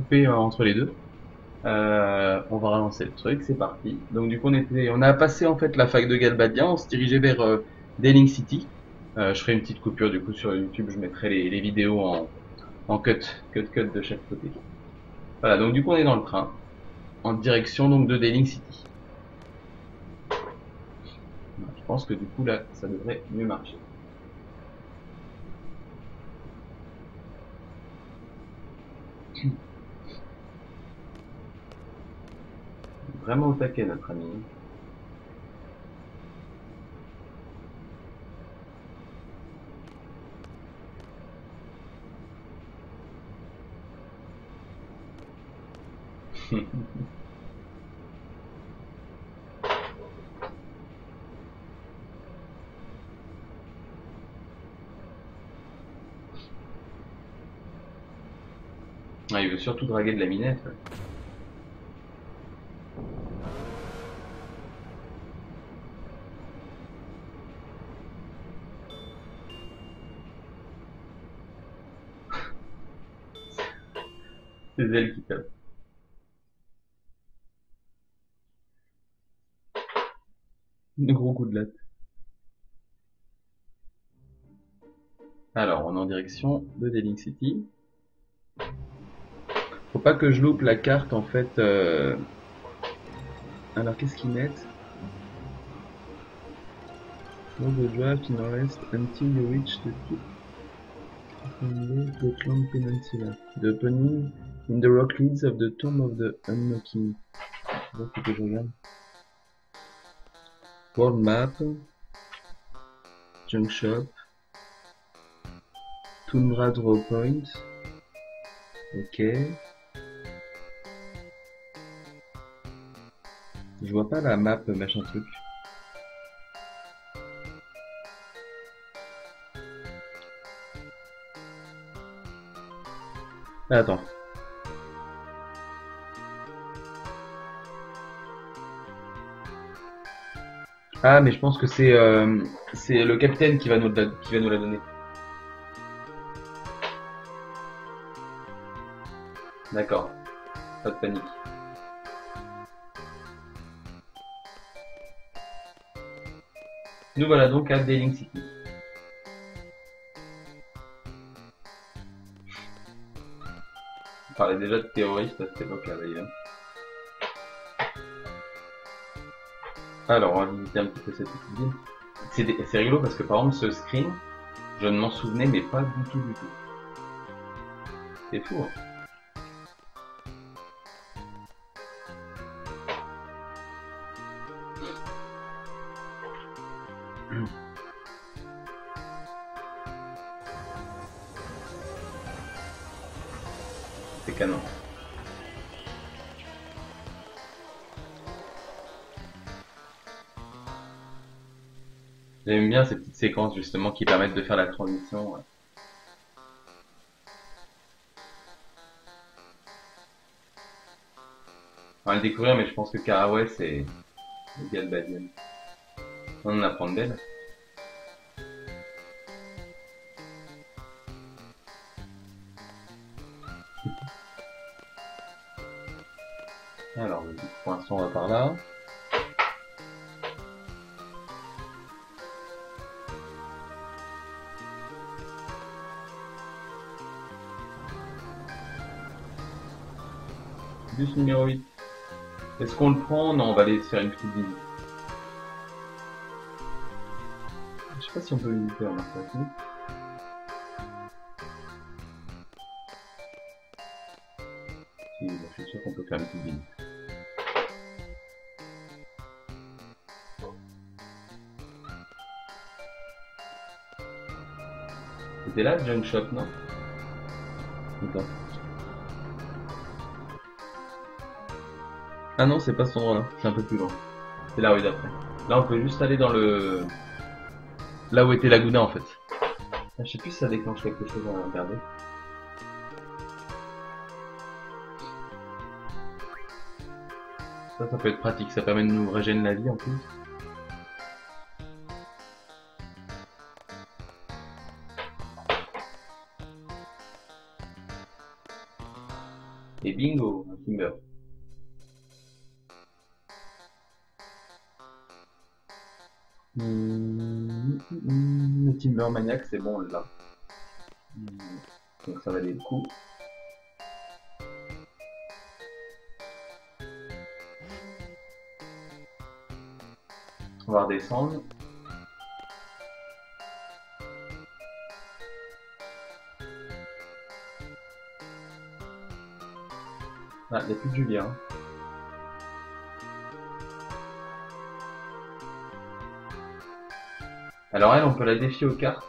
couper entre les deux. On va relancer le truc, c'est parti. Donc du coup on a passé en fait la fac de Galbadien, on se dirigeait vers Deling City. Je ferai une petite coupure du coup sur YouTube, je mettrai les vidéos en cut de chaque côté. Voilà, donc du coup on est dans le train, en direction donc de Deling City. Voilà, je pense que du coup là ça devrait mieux marcher. Vraiment au taquet notre ami. Ah, il veut surtout draguer de la minette. Ouais. C'est elle qui tape. Un gros coup de latte. Alors on est en direction de Deling City. Faut pas que je loupe la carte en fait. Alors qu'est-ce qu'ils mettent? All the draft in rest until you reach the tip of the Gotland Peninsula. The opening in the rock leads of the Tomb of the Unlocking. Faut que je regarde. World Map, Junk Shop, Tundra Draw Point. Ok. Je vois pas la map machin truc. Ah, attends. Ah mais je pense que c'est le capitaine qui va nous la donner. D'accord. Pas de panique. Nous voilà donc à Deling City. On parlait déjà de terroristes à cette époque-là d'ailleurs. Alors, on va visiter un petit peu cette petite ville. C'est rigolo parce que par exemple, ce screen, je ne m'en souvenais, mais pas du tout, du tout. C'est fou, hein. C'est canon. J'aime bien ces petites séquences justement qui permettent de faire la transition. Ouais. On va le découvrir, mais je pense que Caraway, c'est le gars de Badian. On en apprend de belle. Alors, pour l'instant, on va par là. Bus numéro 8. Est-ce qu'on le prend? Non, on va aller se faire une petite visite. Je sais pas si on peut visiter en marque. Si, je suis sûr qu'on peut faire une petite visite. C'était là, le Junk Shop, non? Attends. Ah non, c'est pas cet endroit-là, c'est un peu plus loin. C'est la rue d'après. Là, on peut juste aller dans le... Là où était Laguna, en fait. Ah, je sais plus si ça déclenche quelque chose à regarder. Ça peut être pratique, ça permet de nous régénérer la vie en plus. Et bingo, un Timber. Le Timber Maniac, c'est bon, là. Donc ça va aller le coup. On va redescendre. Ah, il n'y a plus de Julien. Alors elle, on peut la défier aux cartes.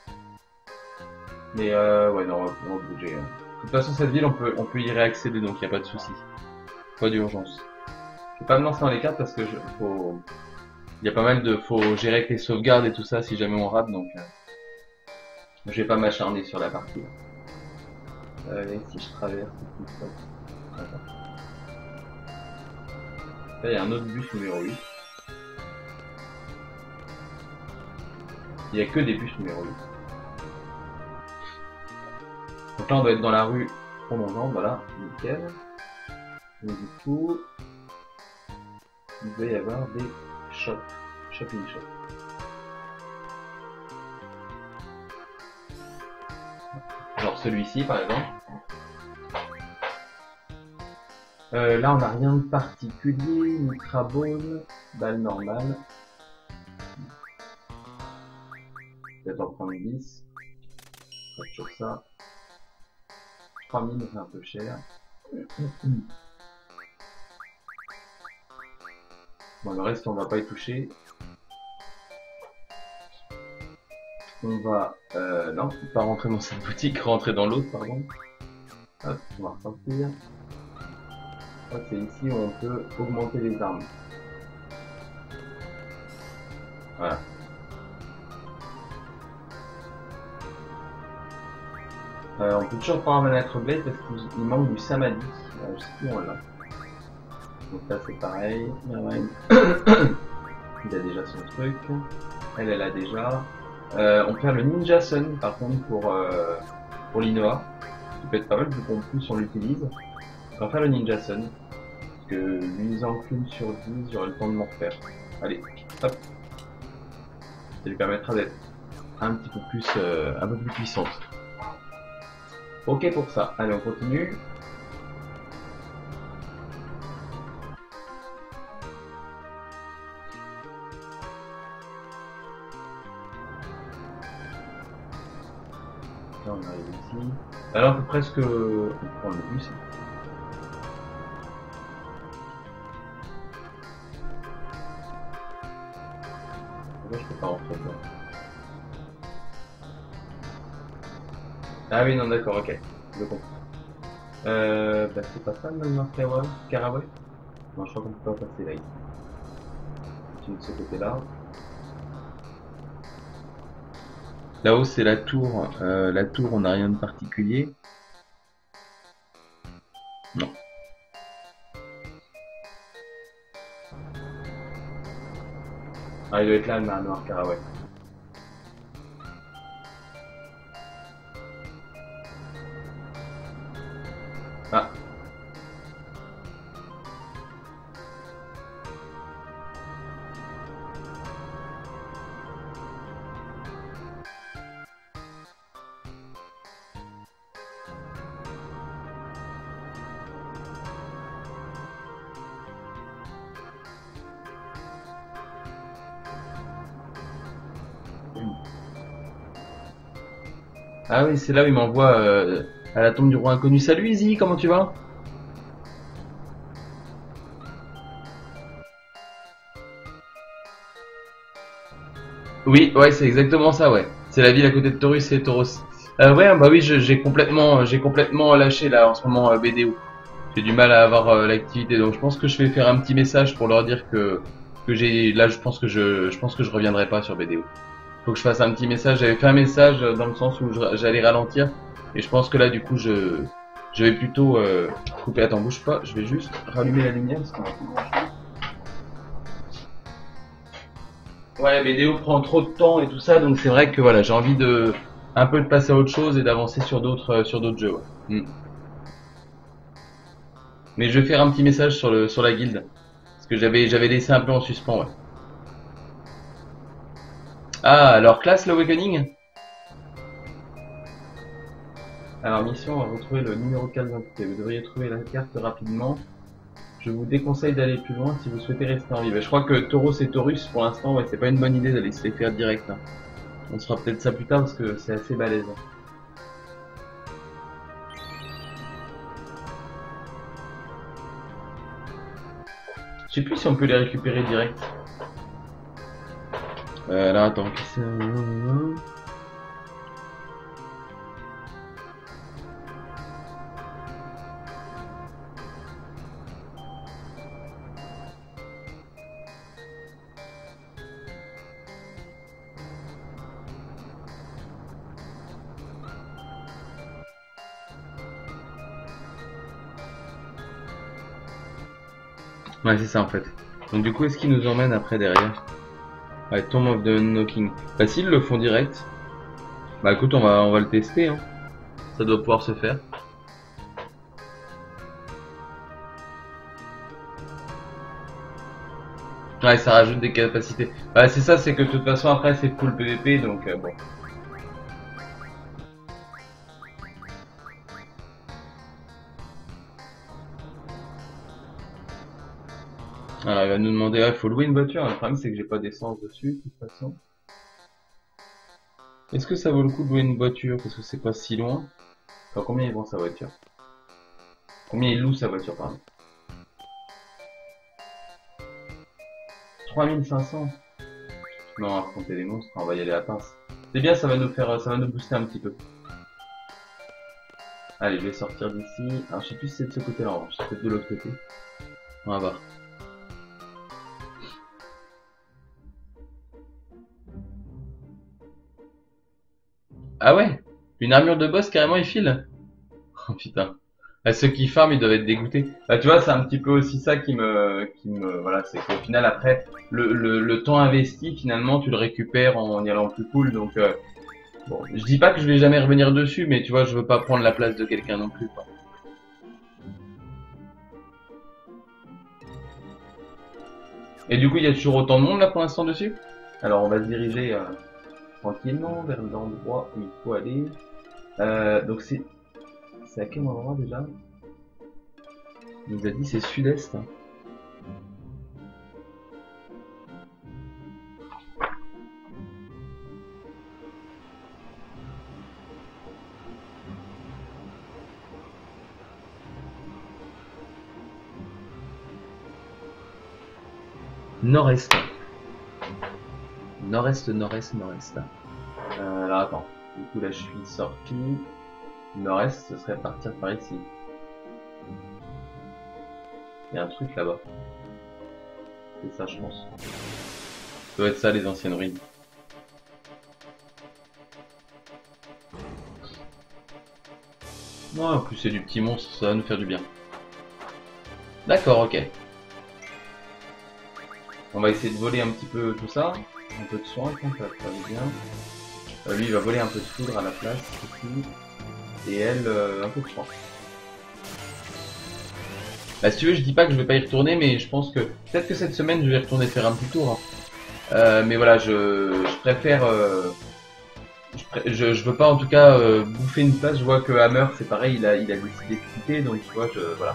Mais ouais, non, on va bouger. De toute façon, cette ville, on peut y réaccéder, donc il n'y a pas de souci. Pas d'urgence. Je vais pas me lancer dans les cartes parce que il y a pas mal de... Faut gérer avec les sauvegardes et tout ça si jamais on rate, donc... je vais pas m'acharner sur la partie. Et si je traverse... Là, il y a un autre bus numéro 8. Il n'y a que des bus numéro 8. Donc là, on doit être dans la rue prolongeante, voilà, nickel. Et du coup, il doit y avoir des shops, shopping shops. Genre celui-ci, par exemple. Là, on n'a rien de particulier. Ultra Ball, balle normale. Peut-être en prendre 10. Pas toujours ça. 3000, c'est un peu cher. Bon, le reste, on va pas y toucher. On va... non, pas rentrer dans cette boutique, rentrer dans l'autre, pardon. Hop, on va ressortir. C'est ici où on peut augmenter les armes. Voilà. On peut toujours pas un être blade parce qu'il manque du samadhi. Je sais plus où on l'a. Donc là c'est pareil. Il a déjà son truc. Elle a déjà. On peut faire le Ninja Sun par contre pour l'Inoa. Ça peut être pas mal vu qu'en plus on l'utilise. On va faire le Ninja Sun. Parce que l'utilisant qu'une sur 10, j'aurai le temps de m'en refaire. Allez, hop. Ça lui permettra d'être un petit peu plus puissante. Ok pour ça. Allez, on continue. Là, on arrive ici. Alors, on peut presque prendre le bus. Là, je peux pas rentrer dedans. Ah oui, non, d'accord, ok. Je comprends. Bah, c'est pas ça, le Caraway? Non, je crois qu'on peut pas passer là, ici. C'est de ce côté-là. Là-haut, c'est la tour. La tour, on n'a rien de particulier. Non. Ah, il doit être là, le manoir Caraway. Ah. Ah oui, c'est là où il m'envoie à la tombe du roi inconnu. Salut Izzy, comment tu vas? Oui, ouais, c'est exactement ça, ouais. C'est la ville à côté de Taurus et Tauros. Ouais, bah oui, j'ai complètement lâché là en ce moment BDO. J'ai du mal à avoir l'activité, donc je pense que je vais faire un petit message pour leur dire que j'ai, là, je pense que je reviendrai pas sur BDO. Faut que je fasse un petit message. J'avais fait un message dans le sens où j'allais ralentir, et je pense que là, du coup, je vais plutôt couper. Attends, bouge pas. Je vais juste rallumer la lumière parce qu'on va plus brancher. Ouais, BDO prend trop de temps et tout ça, donc c'est vrai que voilà, j'ai envie de un peu de passer à autre chose et d'avancer sur d'autres jeux. Ouais. Mais je vais faire un petit message sur la guilde. Parce que j'avais laissé un peu en suspens, ouais. Ah, alors classe l'Awakening. Alors mission, retrouver le numéro 4 d'identité. Vous devriez trouver la carte rapidement. Je vous déconseille d'aller plus loin si vous souhaitez rester en vie. Je crois que Tauros et Taurus, pour l'instant, ouais, c'est pas une bonne idée d'aller se les faire direct. Hein. On se fera peut-être ça plus tard parce que c'est assez balèze. Je sais plus si on peut les récupérer direct. Là, attends, qui c'est? Ouais, c'est ça en fait. Donc du coup, est-ce qu'ils nous emmènent après derrière? Ouais, Tomb of the Knocking. Bah s'ils le font direct, bah écoute, on va le tester. Hein. Ça doit pouvoir se faire. Ouais, ça rajoute des capacités. Bah c'est ça, c'est que de toute façon après c'est full PVP, donc bon. Alors il va nous demander, il faut louer une voiture. Le problème c'est que j'ai pas d'essence dessus, de toute façon. Est-ce que ça vaut le coup de louer une voiture parce que c'est pas si loin? Enfin, combien il vend sa voiture? Combien il loue sa voiture, pardon? 3500. Non, affronter les monstres, on va y aller à pince. C'est bien, ça va nous booster un petit peu. Allez, je vais sortir d'ici. Alors, je sais plus si c'est de ce côté-là, en revanche. C'est peut-être de l'autre côté. On va voir. Ah ouais? Une armure de boss, carrément, il file? Oh putain. Ah, ceux qui farment, ils doivent être dégoûtés. Bah, tu vois, c'est un petit peu aussi ça voilà, c'est qu'au final, après, le temps investi, finalement, tu le récupères en y allant plus cool, donc, bon, je dis pas que je vais jamais revenir dessus, mais tu vois, je veux pas prendre la place de quelqu'un non plus, quoi. Et du coup, il y a toujours autant de monde, là, pour l'instant, dessus? Alors, on va se diriger, tranquillement vers l'endroit où il faut aller. Donc, c'est à quel endroit, déjà? Il nous a dit c'est sud-est. Hein. Nord-est. Nord-est, nord-est, nord-est. Alors attends. Du coup là je suis sorti. Nord-est, ce serait partir par ici. Il y a un truc là-bas. C'est ça je pense. Ça doit être ça les anciennes ruines. Non, en plus c'est du petit monstre, ça va nous faire du bien. D'accord, ok. On va essayer de voler un petit peu tout ça. Un peu de soin, ça va faire du bien. Lui il va voler un peu de foudre à la place ici. Et elle, un peu de soin. Bah si tu veux, je dis pas que je vais pas y retourner, mais je pense que peut-être que cette semaine je vais retourner faire un petit tour. Hein. Mais voilà, je préfère, je veux pas en tout cas bouffer une place. Je vois que Hammer c'est pareil, il a décidé de quitter, donc tu vois, voilà.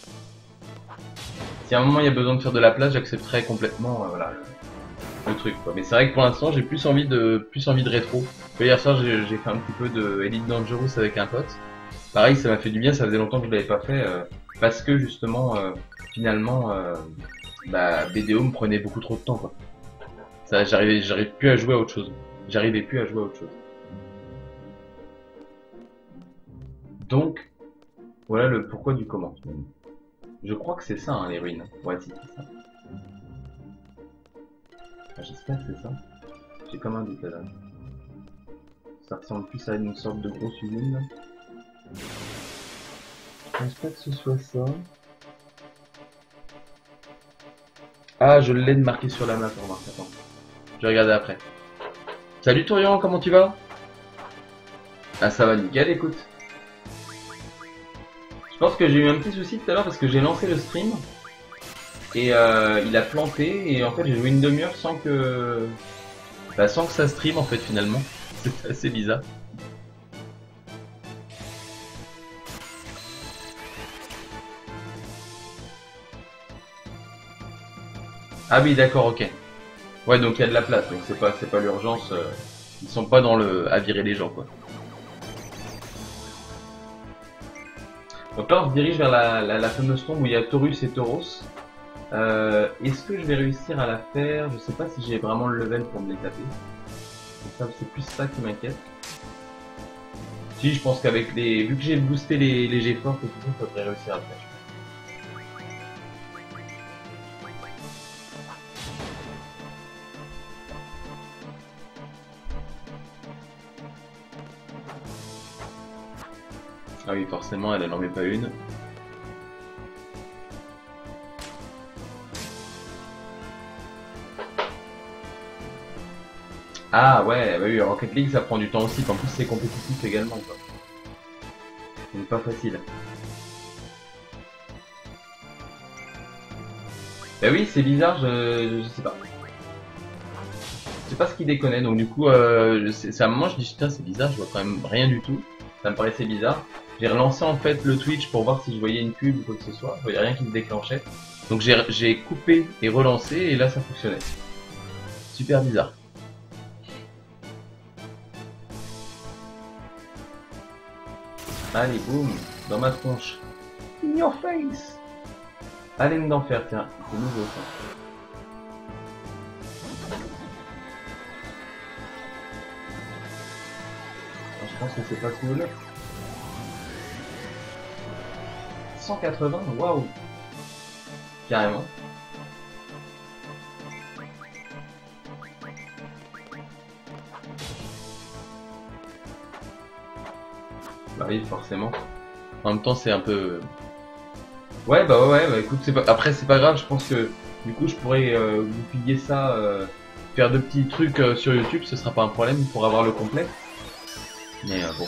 Si à un moment il y a besoin de faire de la place, j'accepterai complètement, voilà, le truc quoi. Mais c'est vrai que pour l'instant j'ai plus envie de rétro. Hier soir j'ai fait un petit peu de Elite Dangerous avec un pote. Pareil, ça m'a fait du bien, ça faisait longtemps que je l'avais pas fait. Parce que justement, finalement, BDO me prenait beaucoup trop de temps, quoi. Ça, j'arrivais plus à jouer à autre chose. J'arrivais plus à jouer à autre chose. Donc, voilà le pourquoi du comment. Je crois que c'est ça, hein, les ruines. Ouais, si, c'est ça. Enfin, j'espère que c'est ça. J'ai comme un doute là. Ça ressemble plus à une sorte de grosse usine, là. Je pense pas que ce soit ça. Ah, je l'ai marqué sur la map, remarque, attends. Je vais regarder après. Salut Torian, comment tu vas? Ah ça va nickel, écoute. Je pense que j'ai eu un petit souci tout à l'heure parce que j'ai lancé le stream et il a planté et en fait j'ai joué une demi-heure sans que sans que ça stream en fait finalement. C'est assez bizarre. Ah oui d'accord, ok. Ouais, donc il y a de la place, donc c'est pas l'urgence, ils sont pas dans le à virer les gens quoi. Donc là on se dirige vers la fameuse tombe où il y a Taurus et Tauros. Est-ce que je vais réussir à la faire? Je sais pas si j'ai vraiment le level pour me les taper. C'est plus ça qui m'inquiète. Si, je pense qu'avec les... Vu que j'ai boosté les G-Force et tout ça, ça devrait réussir à le faire. Ah oui, forcément, elle en met pas une. Ah ouais, bah oui, Rocket League ça prend du temps aussi, en plus c'est compétitif également quoi. Donc pas facile. Bah oui, c'est bizarre, je sais pas. Je sais pas ce qu'il déconne, donc du coup, c'est à un moment je dis putain c'est bizarre, je vois quand même rien du tout. Ça me paraissait bizarre. J'ai relancé en fait le Twitch pour voir si je voyais une pub ou quoi que ce soit, je voyais rien qui se déclenchait. Donc j'ai coupé et relancé et là ça fonctionnait. Super bizarre. Allez, boum, dans ma tronche. In your face. Haleine d'enfer, tiens, c'est nouveau ça. Alors, je pense que c'est pas cool. 180, waouh. Carrément. Bah oui, forcément. En même temps, c'est un peu... Ouais, bah écoute, après c'est pas grave, je pense que du coup je pourrais vous piller ça, faire de petits trucs sur YouTube, ce sera pas un problème pour avoir le complet. Mais bon.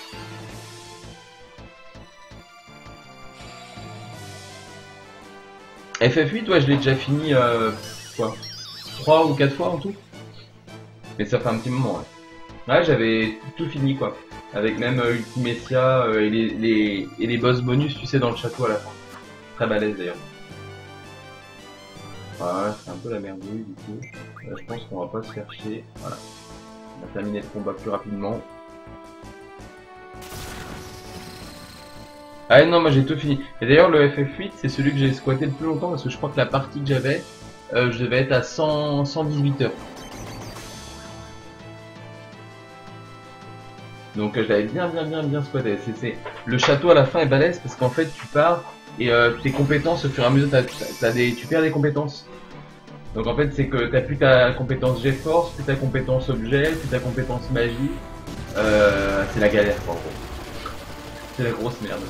FF8, ouais, je l'ai déjà fini, quoi, 3 ou 4 fois en tout. Mais ça fait un petit moment, ouais. Ouais, j'avais tout fini, quoi. Avec même Ultimecia et les boss bonus, tu sais, dans le château à la fin. Très balèze d'ailleurs. Voilà, c'est un peu la merdouille du coup. Je pense qu'on va pas se faire chier. Voilà. On va terminer le combat plus rapidement. Ah non, moi j'ai tout fini. Et d'ailleurs le FF8 c'est celui que j'ai squatté le plus longtemps parce que je crois que la partie que j'avais, je devais être à 118 heures. Donc je l'avais bien squatté. Le château à la fin est balèze parce qu'en fait tu pars et tes compétences au fur et à mesure tu perds des compétences. Donc en fait c'est que t'as plus ta compétence G-Force, plus ta compétence objet, plus ta compétence magie. C'est la galère quoi en gros. C'est la grosse merde.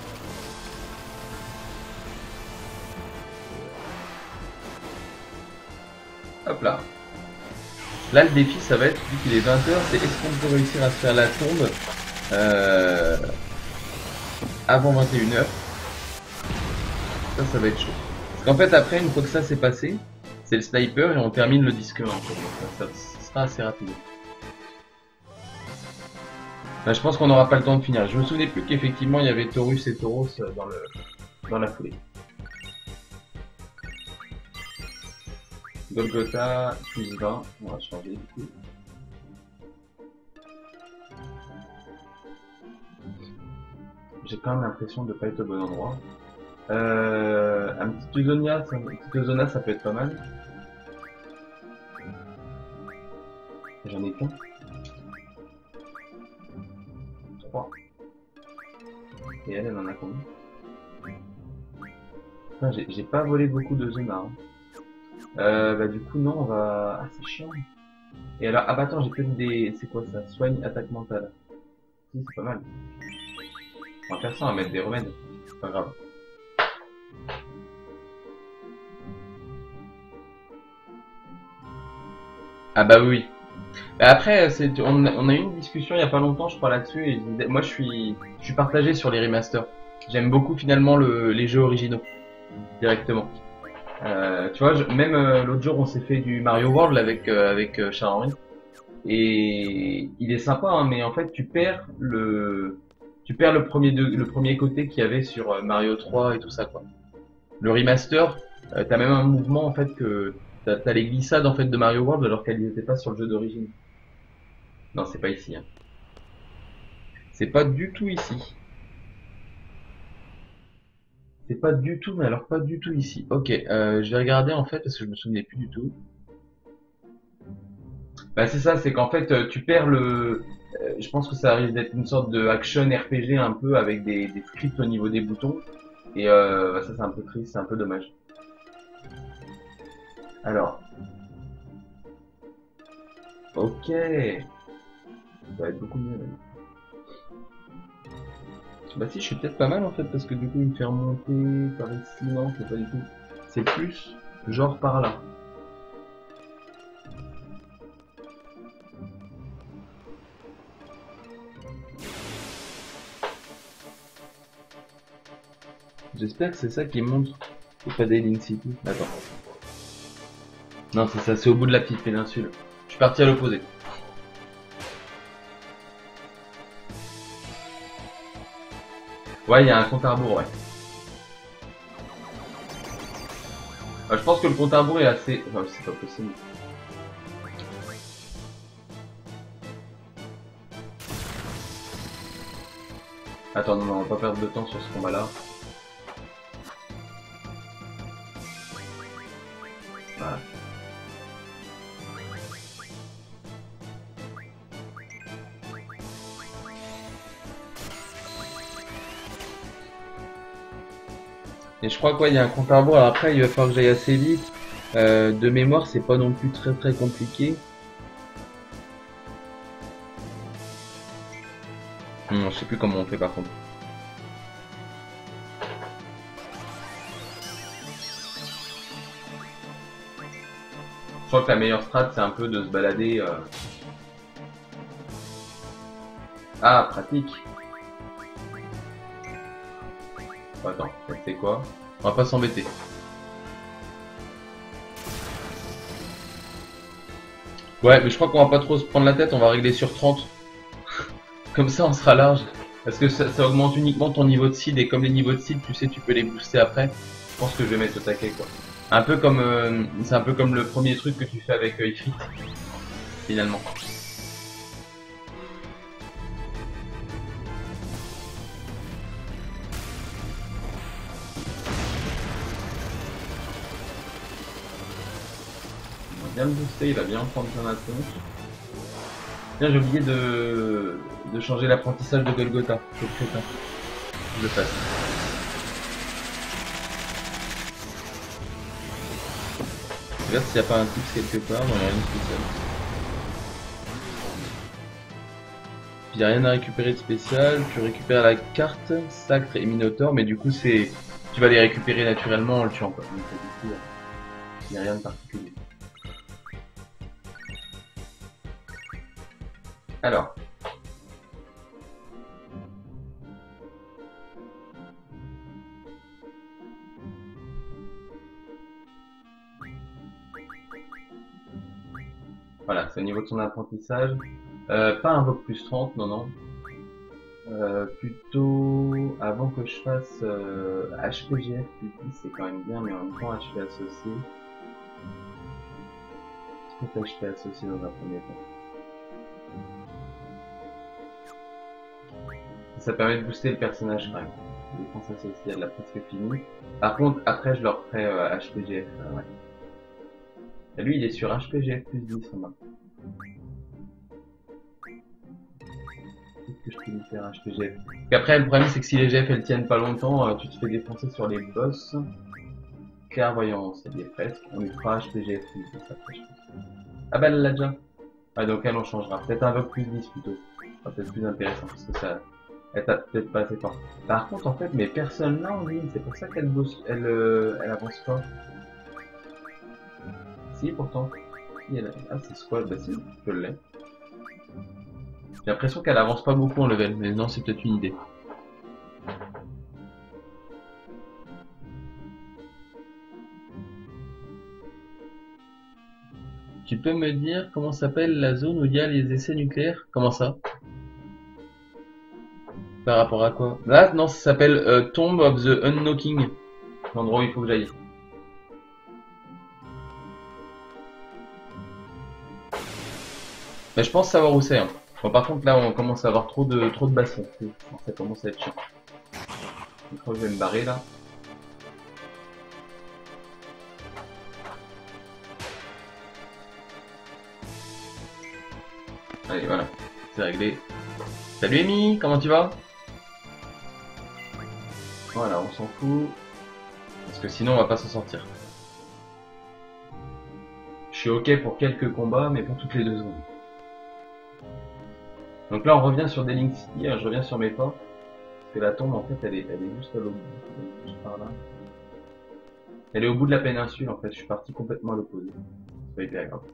Hop là. Là le défi ça va être, vu qu'il est 20 h, c'est est-ce qu'on peut réussir à se faire la tombe avant 21 h. Ça va être chaud. Parce qu'en fait après une fois que ça c'est passé, c'est le sniper et on termine le disque 1 en fait. Donc ça sera assez rapide. Là, je pense qu'on n'aura pas le temps de finir. Je me souvenais plus qu'effectivement il y avait Taurus et Tauros dans la foulée. Golgotha plus 20, on va changer du coup. J'ai quand même l'impression de ne pas être au bon endroit. Un petit Euzonia, ça peut être pas mal. J'en ai qu'un. 3. Et elle en a combien? J'ai pas volé beaucoup de Zona. Hein. Bah du coup non, on va... Ah c'est chiant. Et alors, ah bah attends, j'ai peut-être des... C'est quoi ça? Soigne, attaque mentale. Si, c'est pas mal. On va faire ça, on va mettre des remèdes. C'est pas grave. Ah bah oui. Après, on a eu une discussion il y a pas longtemps, je crois, là-dessus, et moi je suis partagé sur les remasters. J'aime beaucoup finalement les jeux originaux, directement. Tu vois, même l'autre jour, on s'est fait du Mario World avec Charles-Henri. Et il est sympa, hein, mais en fait, tu perds le premier côté qu'il y avait sur Mario 3 et tout ça, quoi. Le remaster, t'as même un mouvement, en fait, que t'as les glissades, en fait, de Mario World, alors qu'elles n'étaient pas sur le jeu d'origine. Non, c'est pas ici, hein. C'est pas du tout ici. C'est pas du tout, mais alors pas du tout ici. Ok, je vais regarder, en fait, parce que je me souvenais plus du tout. Bah c'est ça, c'est qu'en fait tu perds je pense que ça arrive d'être une sorte de action RPG un peu avec des scripts au niveau des boutons. Et bah, ça c'est un peu triste, c'est un peu dommage. Alors, ok, ça va être beaucoup mieux. Bah si, je suis peut-être pas mal en fait parce que du coup il me fait remonter par ici, non, c'est pas du tout. C'est plus genre par là. J'espère que c'est ça qui montre. C'est pas des Link City. Attends. Non, c'est ça, c'est au bout de la petite péninsule. Je suis parti à l'opposé. Ouais, il y a un compte à rebours, ouais. Je pense que le compte à rebours est assez... Enfin, c'est pas possible. Attends, non, on va pas perdre de temps sur ce combat-là. Voilà. Et je crois qu'il y a un compte à rebours. Alors après, il va falloir que j'aille assez vite. De mémoire, c'est pas non plus très très compliqué. Je sais plus comment on fait par contre. Je crois que la meilleure strat, c'est un peu de se balader. Ah, pratique. Attends, c'est quoi? On va pas s'embêter. Ouais, mais je crois qu'on va pas trop se prendre la tête, on va régler sur 30. Comme ça, on sera large. Parce que ça augmente uniquement ton niveau de seed, et comme les niveaux de seed, tu sais, tu peux les booster après. Je pense que je vais mettre au taquet, quoi. Un peu comme, c'est un peu comme le premier truc que tu fais avec Ifrit, finalement. On va bien le booster, il va bien prendre plein la tronche. Tiens, j'ai oublié de changer l'apprentissage de Golgotha. Faut que je le fasse. Regarde s'il n'y a pas un tips quelque part, dans rien de spécial. Il n'y a rien à récupérer de spécial, tu récupères la carte, Sacre et Minotaur, mais du coup c'est, tu vas les récupérer naturellement en le tuant quoi. Donc du coup, il n'y a rien de particulier. Alors. Voilà, c'est au niveau de son apprentissage. Pas un Vogue plus 30, non, non. Plutôt, avant que je fasse HPGF plus 10, c'est quand même bien, mais en même temps HP associé. Peut-être HP associé dans un premier temps. Ça permet de booster le personnage quand même. Défense associée, elle l'a presque fini. Par contre, après, je leur ferai HPGF. Ouais. Et lui, il est sur HPGF plus 10 en main. Que je peux lui faire HPGF. Et après, le problème, c'est que si les GF elles tiennent pas longtemps, tu te fais défoncer sur les boss. Clairvoyance, elle y est presque. On lui fera HPGF plus 10 après, je pense. Ah bah, elle l'a déjà. Ah, donc elle, on changera. Peut-être un peu plus 10 plutôt. Ça peut être plus intéressant parce que ça. Elle tape peut-être pas assez fort. Par contre, en fait, mes personnes là en ligne, c'est pour ça qu'elle bosse, elle avance pas. Si, pourtant. Ah, c'est squad, bah si, je l'ai. J'ai l'impression qu'elle avance pas beaucoup en level, mais non, c'est peut-être une idée. Tu peux me dire comment s'appelle la zone où il y a les essais nucléaires? Comment ça? Par rapport à quoi? Là, non, ça s'appelle Tomb of the Unknocking. L'endroit où il faut que j'aille. Mais je pense savoir où c'est. Hein. Bon, par contre, là, on commence à avoir trop de bassons. Ça commence à être chiant. Je crois que je vais me barrer là. Allez, voilà. C'est réglé. Salut Amy, comment tu vas? Voilà, on s'en fout. Parce que sinon, on va pas s'en sortir. Je suis ok pour quelques combats, mais pas toutes les 2 secondes. Donc là, on revient sur des Link City. Je reviens sur mes pas. Parce que la tombe, en fait, elle est juste à l'autre bout. Juste par là. Elle est au bout de la péninsule, en fait. Je suis parti complètement à l'opposé. C'est pas hyper grave.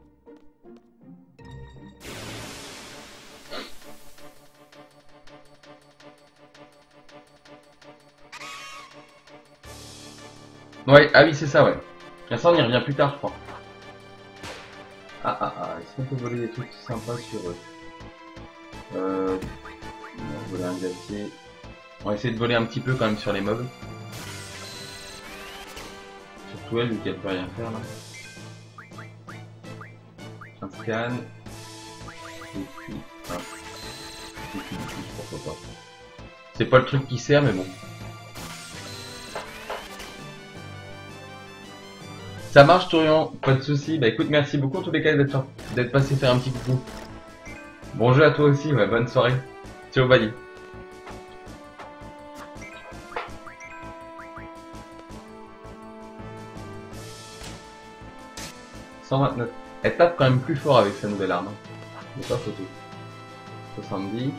Ouais, ah oui, c'est ça, ouais. Ça, on y revient plus tard, je crois. Est-ce qu'on peut voler des trucs sympas sur eux? On va voler un glacier. On va essayer de voler un petit peu quand même sur les mobs. Surtout elle, vu qu'elle peut rien faire là. Un scan. Et puis, et puis, pourquoi pas. C'est pas le truc qui sert, mais bon. Ça marche, Torian, pas de soucis. Bah écoute, merci beaucoup en tous les cas d'être passé faire un petit coucou. Bon jeu à toi aussi, ouais, bonne soirée. Ciao, bye. 129. Elle tape quand même plus fort avec sa nouvelle arme. Il n'y a pas photo. 70.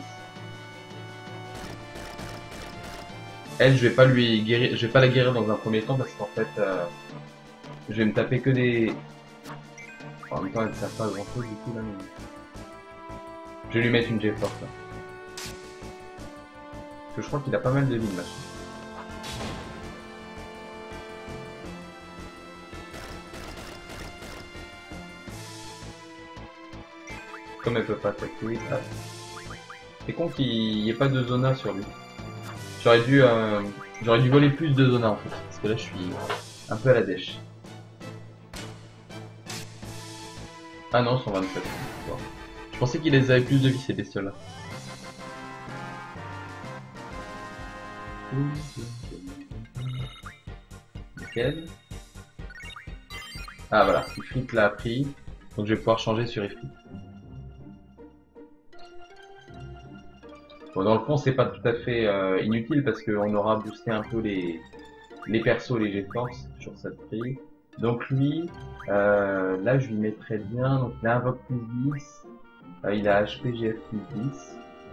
Elle, je vais pas lui guérir, je vais pas la guérir dans un premier temps parce qu'en fait, je vais me taper que des. En même temps, elle ne sert pas à grand chose du coup là. Mais... je vais lui mettre une G-Force là. Parce que je crois qu'il a pas mal de lignes machin. Comme elle peut pas attaquer, ah. C'est con qu'il n'y ait pas de Zona sur lui. J'aurais dû voler plus de Zona en fait, parce que là je suis un peu à la dèche. Ah non, 127. Wow. Je pensais qu'il les avait plus de vie ces bestioles là. Nickel. Ah voilà, Ifrit l'a pris, donc je vais pouvoir changer sur Ifrit. Bon, dans le fond, c'est pas tout à fait inutile parce qu'on aura boosté un peu les persos, les G-Force sur cette prix. Donc lui, là je lui mettrais bien, donc il a invoque plus 10, il a HP GF plus 10.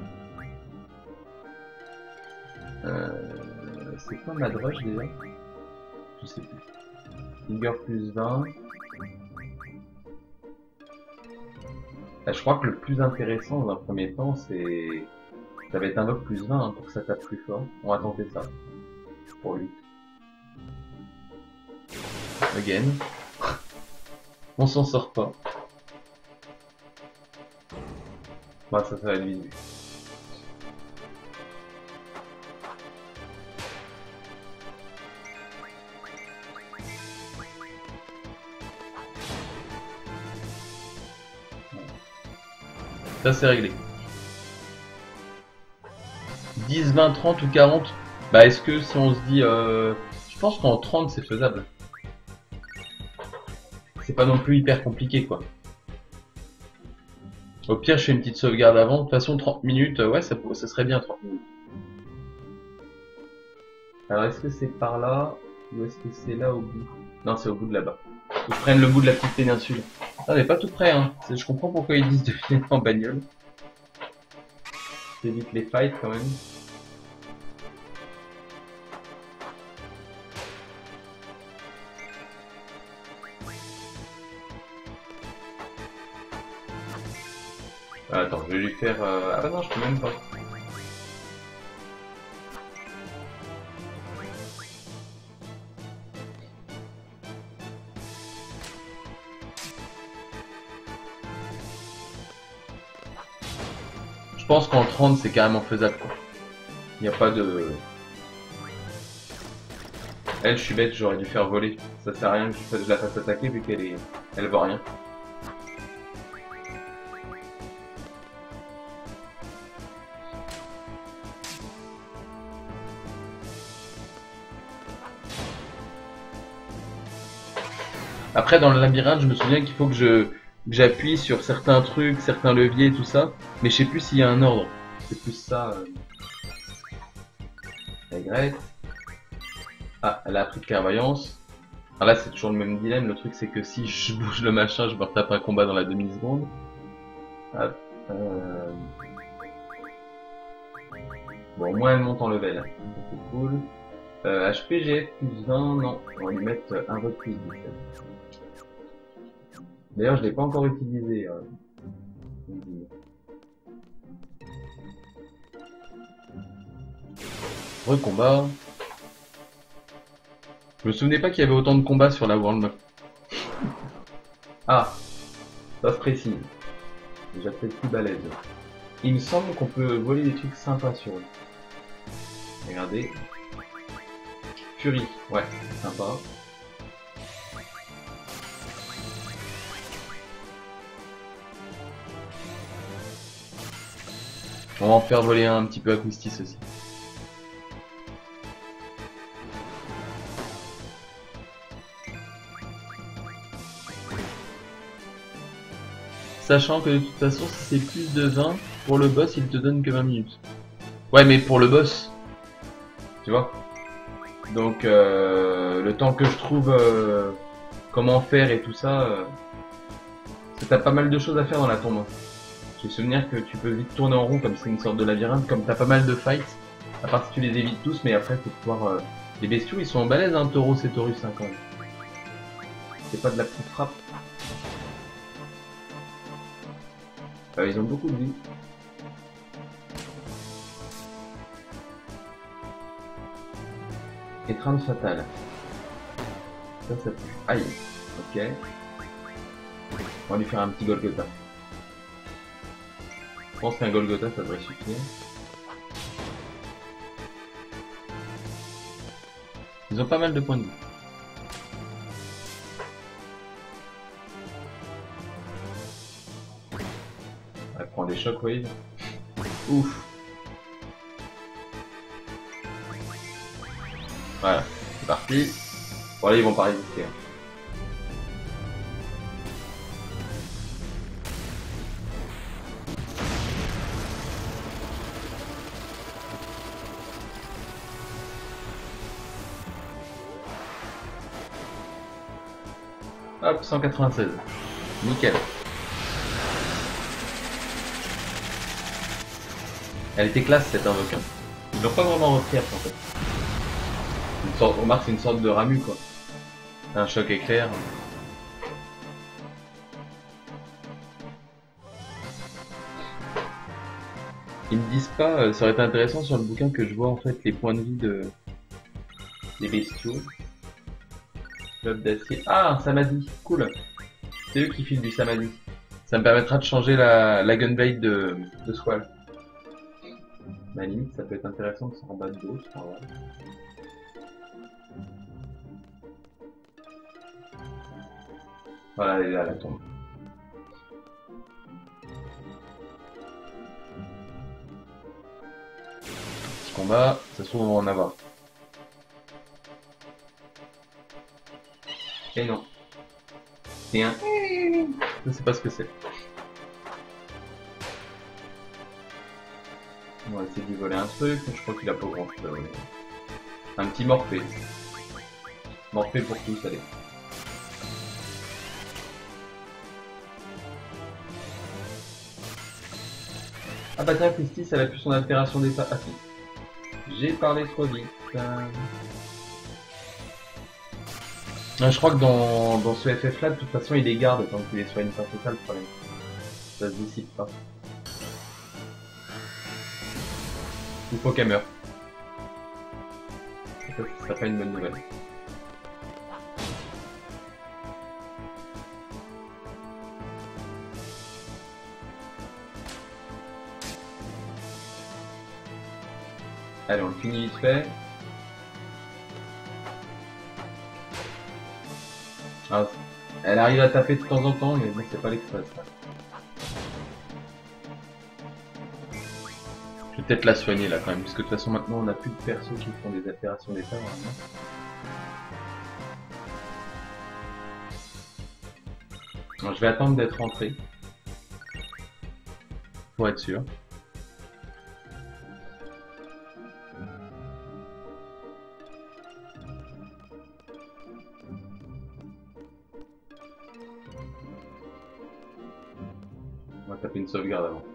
C'est quoi ma drush déjà? Je sais plus. Finger plus 20. Là, je crois que le plus intéressant dans un premier temps, ça va être invoque plus 20 hein, pour que ça tape plus fort. On va tenter ça. Pour lui. Again. On s'en sort pas. Bah ça va être visible. Ça c'est réglé. 10, 20, 30 ou 40. Bah est-ce que si on se dit... je pense qu'en 30 c'est faisable. C'est pas non plus hyper compliqué quoi. Au pire je fais une petite sauvegarde avant. De toute façon 30 minutes, ouais ça serait bien 30 minutes. Alors est-ce que c'est par là ou est-ce que c'est là au bout? Non c'est au bout de là-bas. Faut que je prenne le bout de la petite péninsule. Ah, on n'est pas tout près hein. Je comprends pourquoi ils disent de venir en bagnole. Ça évite les fights quand même. Ah, attends, je vais lui faire... Ah bah non, je peux même pas. pense qu'en 30 c'est carrément faisable quoi. Il n'y a pas de... Elle, je suis bête, j'aurais dû faire voler. Ça sert à rien que je la fasse attaquer vu qu'elle est... Elle voit rien. Après, dans le labyrinthe, je me souviens qu'il faut que j'appuie sur certains trucs, certains leviers, tout ça. Mais je sais plus s'il y a un ordre. C'est plus ça. Y. Ah, elle a appris de clairvoyance. Alors là, c'est toujours le même dilemme. Le truc, c'est que si je bouge le machin, je me retape un combat dans la demi-seconde. Hop. Bon, au moins elle monte en level. C'est cool. HPGF plus 20, non. On va lui mettre un vote plus 10. D'ailleurs, je l'ai pas encore utilisé. Recombat. Je me souvenais pas qu'il y avait autant de combats sur la World Map. Ah, ça se précise. Déjà peut-être plus balèze. Il me semble qu'on peut voler des trucs sympas sur eux. Regardez. Fury, ouais, sympa. On va en faire voler un petit peu à Quistis aussi. Sachant que de toute façon, si c'est plus de 20, pour le boss, il te donne que 20 minutes. Ouais, mais pour le boss, tu vois. Donc, le temps que je trouve comment faire et tout ça, t'as pas mal de choses à faire dans la tombe. J'ai souvenir que tu peux vite tourner en rond, comme c'est une sorte de labyrinthe, comme t'as pas mal de fights, à part si tu les évites tous, mais après, faut pouvoir... Les bestiaux, ils sont en balèze, hein, Tauros et Taurus, hein, quand même. C'est pas de la petite frappe. Ils ont beaucoup de vie. Étreinte fatale. Ça pue. Aïe. Ok. On va lui faire un petit Golgotha. Je pense qu'un Golgotha, ça devrait suffire. Ils ont pas mal de points de vie. Elle prend des shockwaves. Ouf. Voilà, c'est parti. Bon là ils vont pas résister. Hein. Hop, 196. Nickel. Elle était classe cette invocation. Ils l'ont pas vraiment repris après en fait. Une sorte, remarque, c'est une sorte de Ramu quoi. Un choc éclair. Ils me disent pas, ça aurait été intéressant sur le bouquin que je vois en fait les points de vie des bestiaux. Club d'acier. Ah, un samadhi, cool. C'est eux qui filent du samadhi. Ça me permettra de changer la gunblade de Squall. Mais à la limite, ça peut être intéressant de s'en rebattre d'autres. Voilà, elle est là, la tombe. Petit combat, ça se trouve on va en avoir. Et non. C'est un... Je sais pas ce que c'est. On va essayer de lui voler un truc, je crois qu'il a pas grand chose. Un petit Morphée. Morphée pour tous, allez. Ah bah tiens, Christy, elle a plus son altération d'état. Ah si. J'ai parlé trop vite. Ah, je crois que dans ce FF là, de toute façon, il les garde tant qu'il est soigne pas, c'est ça le problème. Ça se dissipe pas. Il faut qu'elle meure. Ça, ce serait pas une bonne nouvelle. Allez, on le finit vite fait. Ah, elle arrive à taper de temps en temps, mais bon, c'est pas l'express. Je vais peut-être la soigner là quand même, parce que de toute façon maintenant on a plus de persos qui font des altérations d'état maintenant. Alors, je vais attendre d'être rentré. Pour être sûr. On va taper une sauvegarde avant.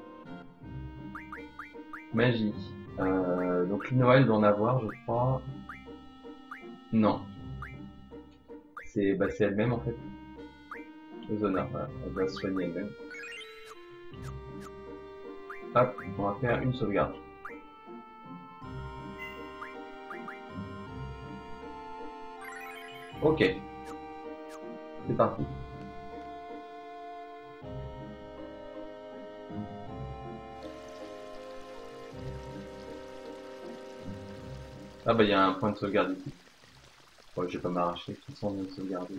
Magie. Donc Lino, elle doit en avoir, je crois. Non. C'est elle-même en fait. Zona, voilà. Elle doit se soigner elle-même. Hop, on va faire une sauvegarde. Ok. C'est parti. Ah bah il y a un point de sauvegarde ici. Bon, je vais pas m'arracher, qui sont bien sauvegardés.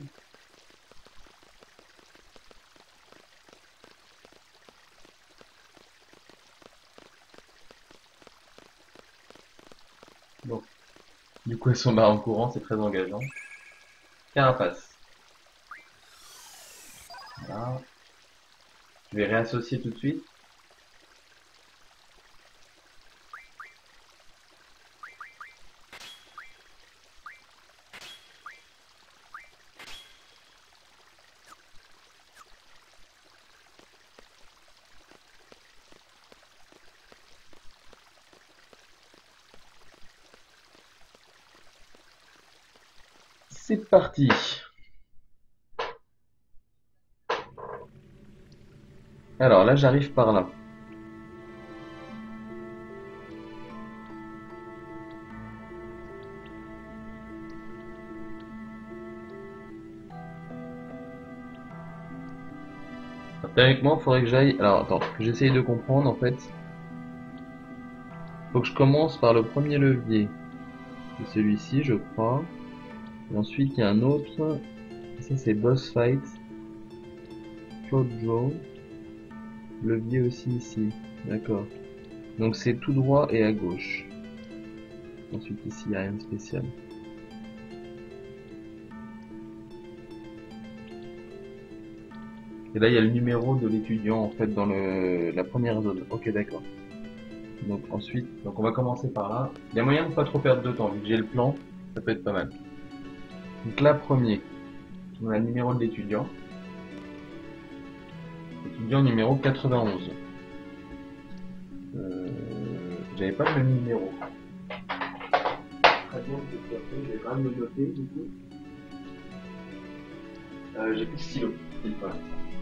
Bon. Du coup elles sont barres en courant, c'est très engageant. Carapace. Voilà. Je vais réassocier tout de suite. C'est parti. Alors là j'arrive par là. Théoriquement, il faudrait que j'aille. Alors attends, que j'essaye de comprendre en fait. Faut que je commence par le premier levier. C'est celui-ci, je crois. Et ensuite, il y a un autre. Ça, c'est Boss Fight. Cloud Draw. Levier aussi ici. D'accord. Donc c'est tout droit et à gauche. Ensuite, ici, il n'y a rien de spécial. Et là, il y a le numéro de l'étudiant en fait dans la première zone. Ok, d'accord. Donc ensuite, on va commencer par là. Il y a moyen de pas trop perdre de temps, vu que j'ai le plan, ça peut être pas mal. Donc là, premier, on a le numéro de l'étudiant. Étudiant numéro 91. J'avais pas le même numéro. Très bien, je vais quand même le noter du coup. J'ai plus de stylo. Voilà.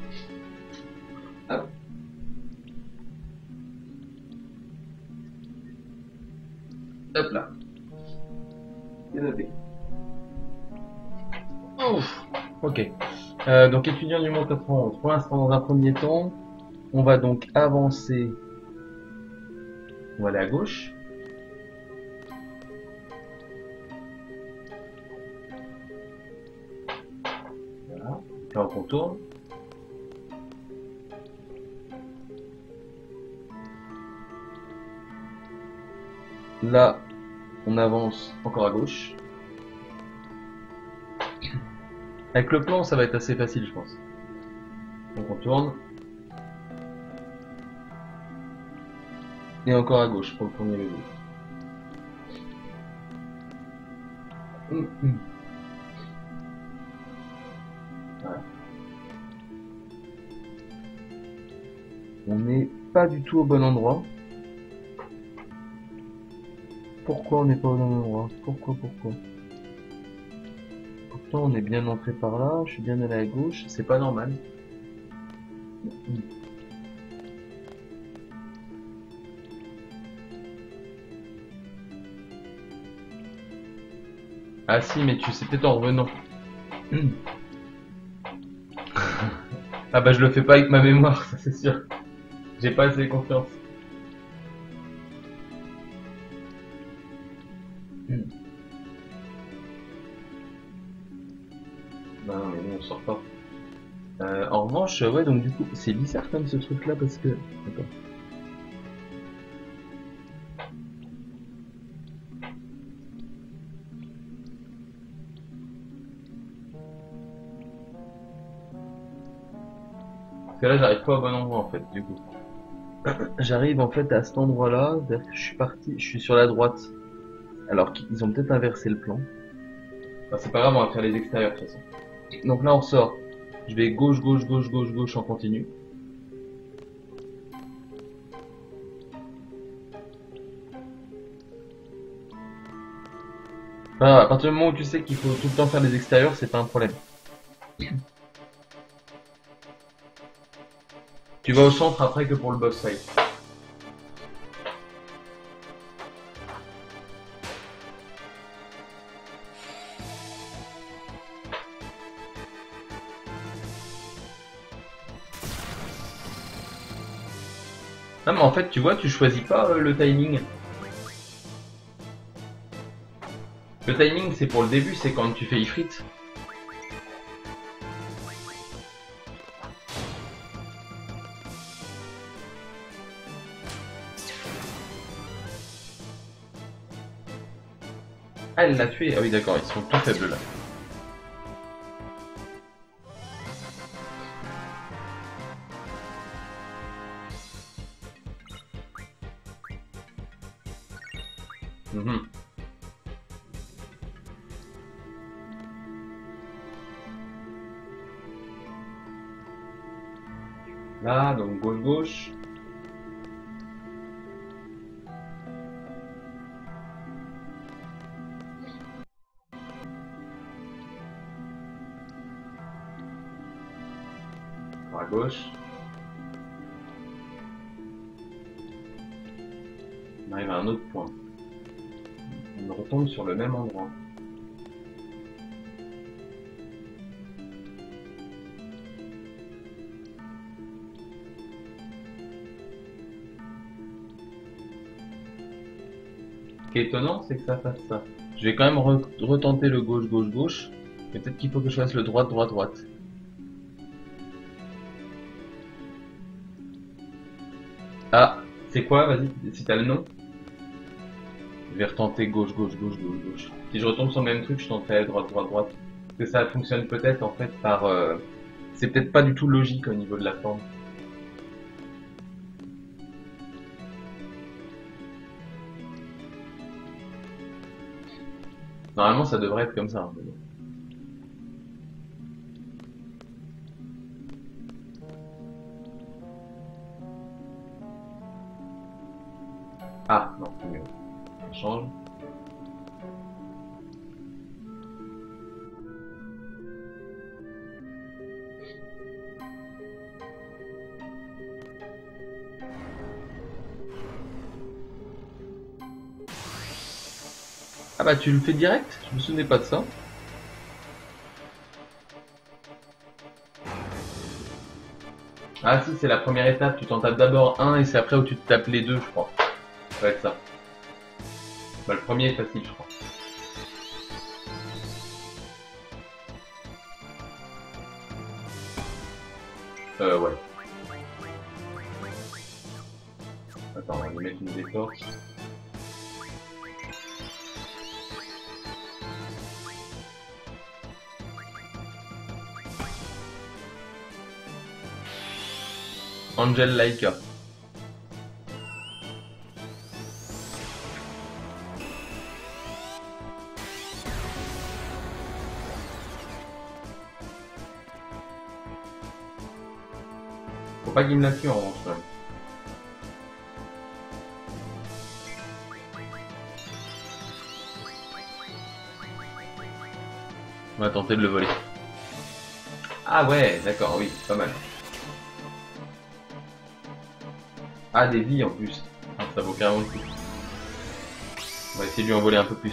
Hop. Hop là. C'est noté. Ouf. Ok. Donc étudiant numéro 91. Pour l'instant, dans un premier temps, on va donc avancer. On va aller à gauche. Voilà. Et on contourne. Là, on avance encore à gauche. Avec le plan, ça va être assez facile, je pense. On contourne. Et encore à gauche pour le premier levier. Voilà. On n'est pas du tout au bon endroit. Pourquoi on n'est pas au bon endroit? Pourquoi? Pourtant on est bien entré par là, je suis bien allé à gauche, c'est pas normal. Ah si, mais tu sais peut-être en revenant. Ah bah je le fais pas avec ma mémoire, ça c'est sûr. J'ai pas assez confiance. Bah non, mais nous on sort pas. En revanche, ouais, donc du coup, c'est bizarre comme ce truc là parce que. Attends. Parce que là, j'arrive pas au bon endroit en fait, du coup. J'arrive en fait à cet endroit-là, c'est-à-dire que je suis parti, je suis sur la droite. Alors qu'ils ont peut-être inversé le plan. Enfin, c'est pas grave, on va faire les extérieurs de toute façon. Donc là, on sort. Je vais gauche, gauche, gauche, gauche, gauche en continu. Enfin, à partir du moment où tu sais qu'il faut tout le temps faire les extérieurs, c'est pas un problème. Tu vas au centre après que pour le boss fight. Non mais en fait, tu vois, tu choisis pas le timing. Le timing, c'est pour le début, c'est quand tu fais Ifrit. Ah, elle l'a tué. Ah oui, d'accord, ils sont tout faibles là. Mhm. Là, donc gauche-gauche. À gauche. On arrive à un autre point. On retombe sur le même endroit. Ce qui est étonnant, c'est que ça fasse ça. Je vais quand même retenter le gauche, gauche, gauche. Peut-être qu'il faut que je fasse le droite, droite, droite. Ah, c'est quoi? Vas-y, si t'as le nom. Je vais retenter gauche, gauche, gauche, gauche, gauche. Si je retombe sur le même truc, je tenterai droite, droite, droite. Parce que ça fonctionne peut-être en fait par... c'est peut-être pas du tout logique au niveau de la forme. Normalement, ça devrait être comme ça, hein, mais bon. Ah, non, c'est mieux. On change. Ah bah tu le fais direct? Je me souvenais pas de ça. Ah si, c'est la première étape. Tu t'en tapes d'abord un et c'est après où tu te tapes les deux, je crois. Ça va être ça. Bah le premier est facile, je crois. Ouais. Attends, on va lui mettre une détorche. Angel Laika. Faut pas qu'il me la tue en revanche quand même. On va tenter de le voler. Ah ouais, d'accord, oui, pas mal. Ah, des vies en plus. Ah, ça vaut carrément le coup. On va essayer de lui en voler un peu plus.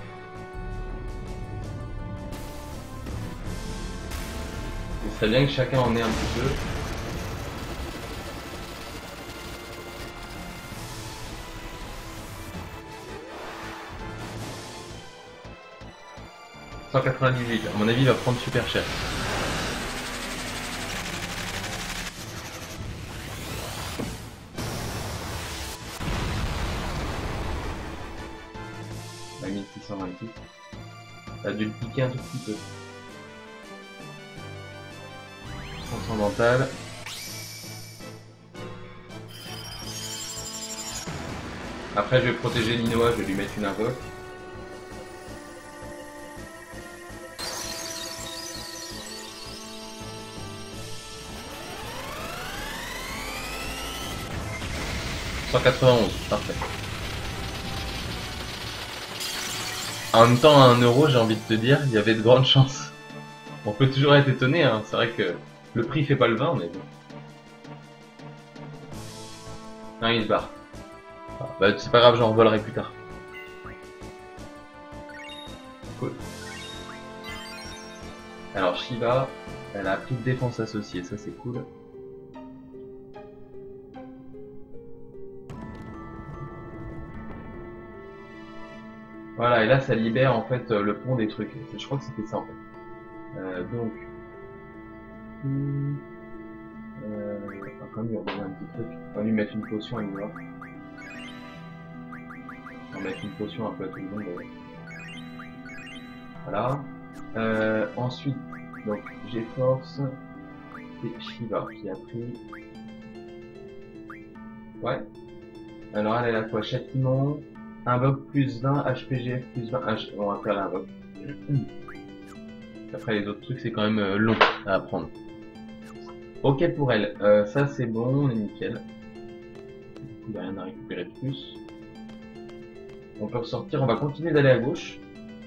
Ce serait bien que chacun en ait un petit peu. 198. À mon avis, il va prendre super cher. À 1628. Ça a dû le piquer un tout petit peu. Transcendantal. Après, je vais protéger Linoa, je vais lui mettre une invoque. « 191, parfait. En même temps, à 1 euro, j'ai envie de te dire, il y avait de grandes chances. On peut toujours être étonné, hein. C'est vrai que le prix fait pas le vin, mais bon. Non, il se barre. Ah, bah, c'est pas grave, j'en revolerai plus tard. Cool. Alors, Shiva, elle a pris de défense associée, ça c'est cool. Voilà, et là ça libère en fait le pont des trucs. Je crois que c'était ça en fait. Donc, on va quand même lui redonner un petit truc. On va lui mettre une potion à une noix. On va mettre une potion un peu à tout le monde. Voilà. Ensuite, donc GeForce, c'est Shiva qui a pris. Ouais. Alors elle a quoi? Châtiment, invoque plus 20, HPGF plus 20. On va faire l'invoque. Après les autres trucs c'est quand même long à apprendre. Ok pour elle, ça c'est bon, on est nickel. Il n'y a rien à récupérer de plus. On peut ressortir, on va continuer d'aller à gauche.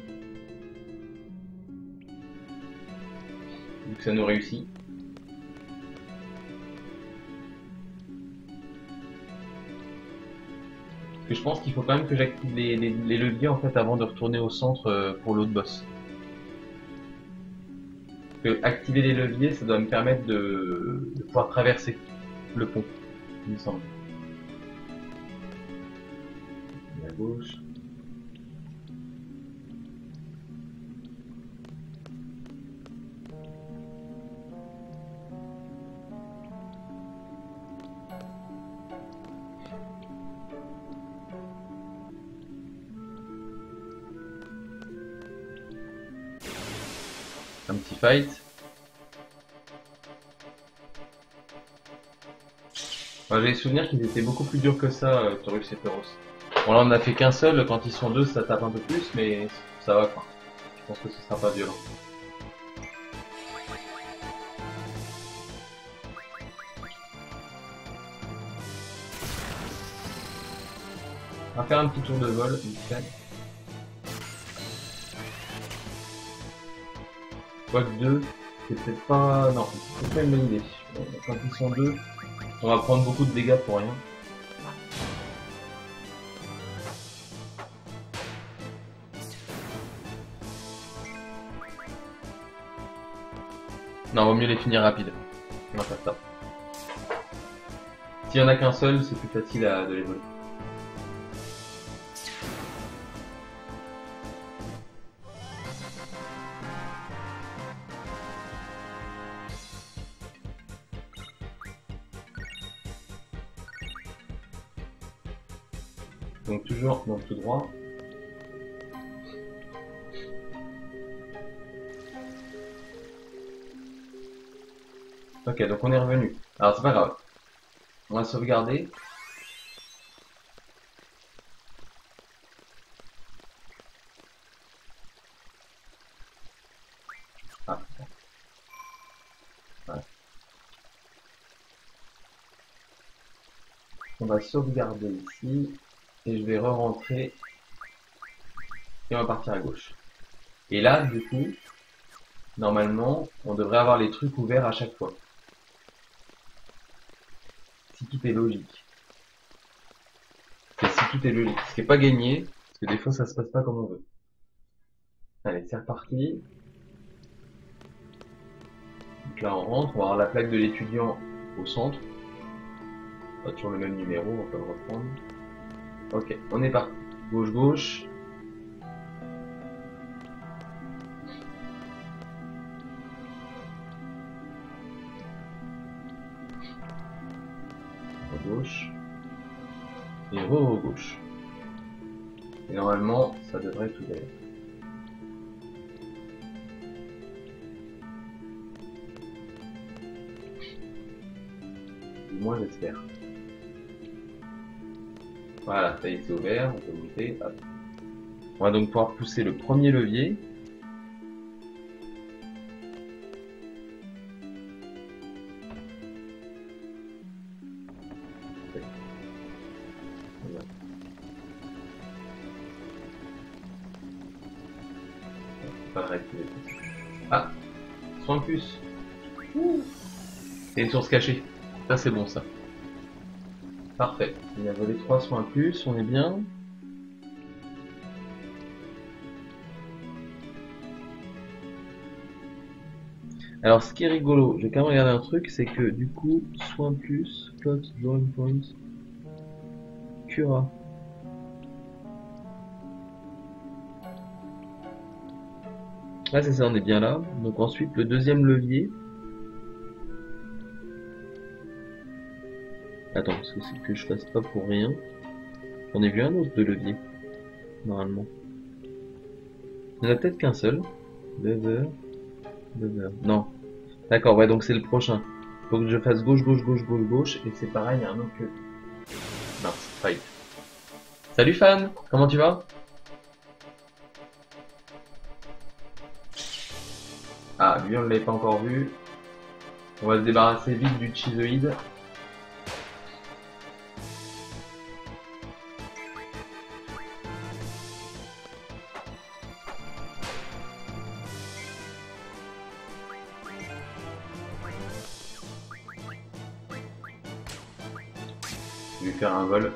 Vu que ça nous réussit. Parce que je pense qu'il faut quand même que j'active les leviers en fait avant de retourner au centre pour l'autre boss. Que activer les leviers, ça doit me permettre de pouvoir traverser le pont, il me semble. À gauche. Un petit fight. J'ai les souvenirs qu'ils étaient beaucoup plus durs que ça, Taurus et Féroce. Bon là on en a fait qu'un seul, quand ils sont deux ça tape un peu plus, mais ça va quoi. Je pense que ce sera pas violent. On va faire un petit tour de vol, vite fait. Quoique 2, c'est peut-être pas... Non, c'est peut-être pas une bonne idée. Quand ils sont deux, on va prendre beaucoup de dégâts pour rien. Non, vaut mieux les finir rapide. On va faire ça. S'il y en a qu'un seul, c'est plus facile de les voler. Donc toujours dans tout droit. Ok, donc on est revenu. Alors c'est pas grave. On va sauvegarder. Ah. Voilà. On va sauvegarder ici. Et je vais re-rentrer. Et on va partir à gauche. Et là, du coup, normalement, on devrait avoir les trucs ouverts à chaque fois. Si tout est logique. Et si tout est logique. Ce qui n'est pas gagné, parce que des fois ça se passe pas comme on veut. Allez, c'est reparti. Donc là on rentre, on va avoir la plaque de l'étudiant au centre. Pas toujours le même numéro, on peut le reprendre. Ok, on est parti. Gauche, gauche. À gauche. Et à gauche. Et normalement, ça devrait être ouvert. Moi j'espère. Voilà, ça y est, c'est ouvert, on peut monter. Hop. On va donc pouvoir pousser le premier levier. Pas réactiver. Ah, soin de plus. C'est une source cachée. Ça c'est bon ça. Parfait. Il a volé 3 soins plus, on est bien. Alors ce qui est rigolo, j'ai quand même regardé un truc, c'est que du coup, soin plus, plot, drawing point, cura. Ah c'est ça, on est bien là. Donc ensuite le deuxième levier. Attends, parce que c'est que je fasse pas pour rien. J'en ai vu un autre de levier, normalement. Il n'y en a peut-être qu'un seul. Lever. Non. D'accord, ouais, donc c'est le prochain. Faut que je fasse gauche, gauche, gauche, gauche, gauche, et c'est pareil, il y a un autre que... Non, fight. Salut fan, comment tu vas? Ah, lui on ne l'avait pas encore vu. On va se débarrasser vite du chizoïde. Je vais lui faire un vol.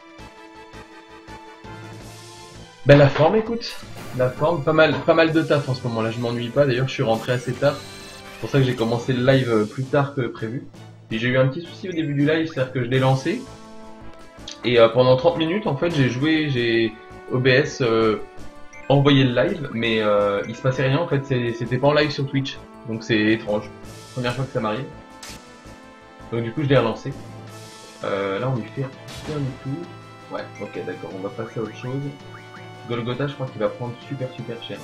Ben la forme, écoute. La forme, pas mal de taf en ce moment là, je m'ennuie pas. D'ailleurs, je suis rentré assez tard. C'est pour ça que j'ai commencé le live plus tard que prévu. Et j'ai eu un petit souci au début du live, c'est-à-dire que je l'ai lancé. Et pendant 30 minutes, en fait, j'ai OBS envoyé le live, mais il se passait rien en fait, c'était pas en live sur Twitch. Donc c'est étrange. Première fois que ça m'arrive. Donc du coup, je l'ai relancé. Là, on lui fait rien du tout. Ouais, ok, d'accord, on va passer à autre chose. Golgotha, je crois qu'il va prendre super cher.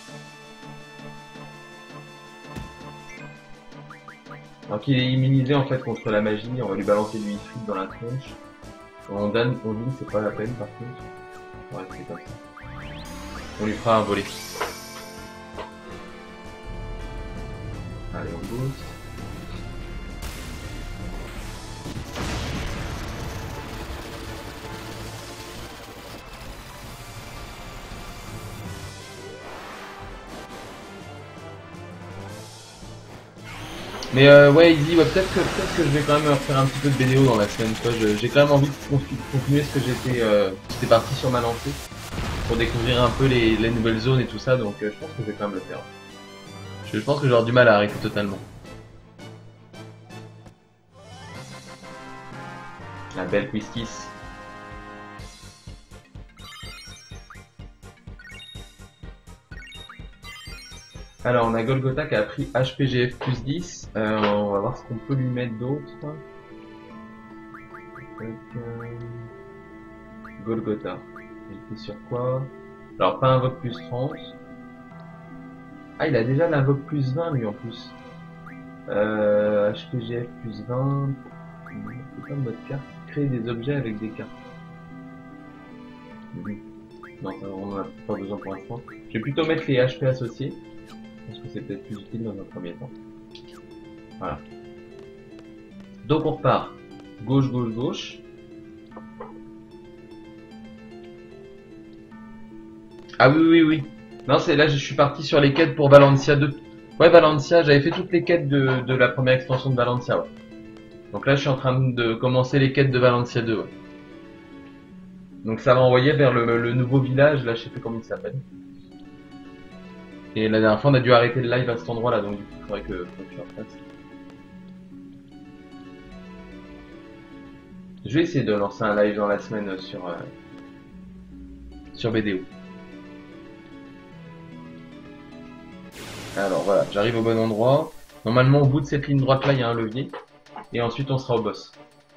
Alors qu'il est immunisé en fait contre la magie, on va lui balancer du Ifrit dans la tronche. On donne, c'est pas la peine par contre. Ouais, c'est comme ça. On lui fera un volet. Allez, on boost. Mais ouais, Easy, ouais, peut-être que je vais quand même faire un petit peu de BDO dans la semaine. J'ai quand même envie de continuer ce que j'étais parti sur ma lancée pour découvrir un peu les nouvelles zones et tout ça. Donc je pense que je vais quand même le faire. Je pense que j'aurai du mal à arrêter totalement. La belle Quistis. Alors, on a Golgotha qui a pris HPGF plus 10. On va voir ce qu'on peut lui mettre d'autre. Golgotha. Il fait sur quoi? Alors, pas invoque plus 30. Ah, il a déjà l'invoque plus 20 lui en plus. HPGF plus 20. C'est pas notre carte. Créer des objets avec des cartes. Non, on en a pas besoin pour l'instant. Je vais plutôt mettre les HP associés. Je pense que c'est peut-être plus utile dans un premier temps. Voilà. Donc on repart. Gauche, gauche, gauche. Ah oui. Non, c'est là je suis parti sur les quêtes pour Valencia 2. Ouais, Valencia, j'avais fait toutes les quêtes de la première extension de Valencia, ouais. Donc là je suis en train de commencer les quêtes de Valencia 2, ouais. Donc ça m'a envoyé vers le nouveau village, là je sais plus comment il s'appelle. Et la dernière fois on a dû arrêter le live à cet endroit là, donc du coup il faudrait que je refasse. Je vais essayer de lancer un live dans la semaine sur BDO. Alors voilà, j'arrive au bon endroit. Normalement au bout de cette ligne droite là il y a un levier. Et ensuite on sera au boss.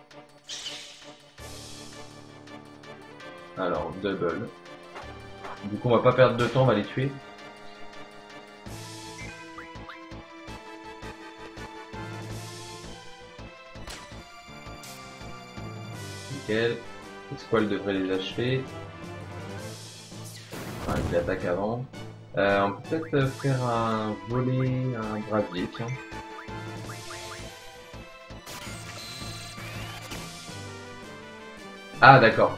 Alors, double. Du coup, on va pas perdre de temps, on va les tuer. Nickel. Les squales devraient les achever. Enfin, ils attaquent avant. On peut peut-être faire un volet, un brasier, tiens. Ah, d'accord.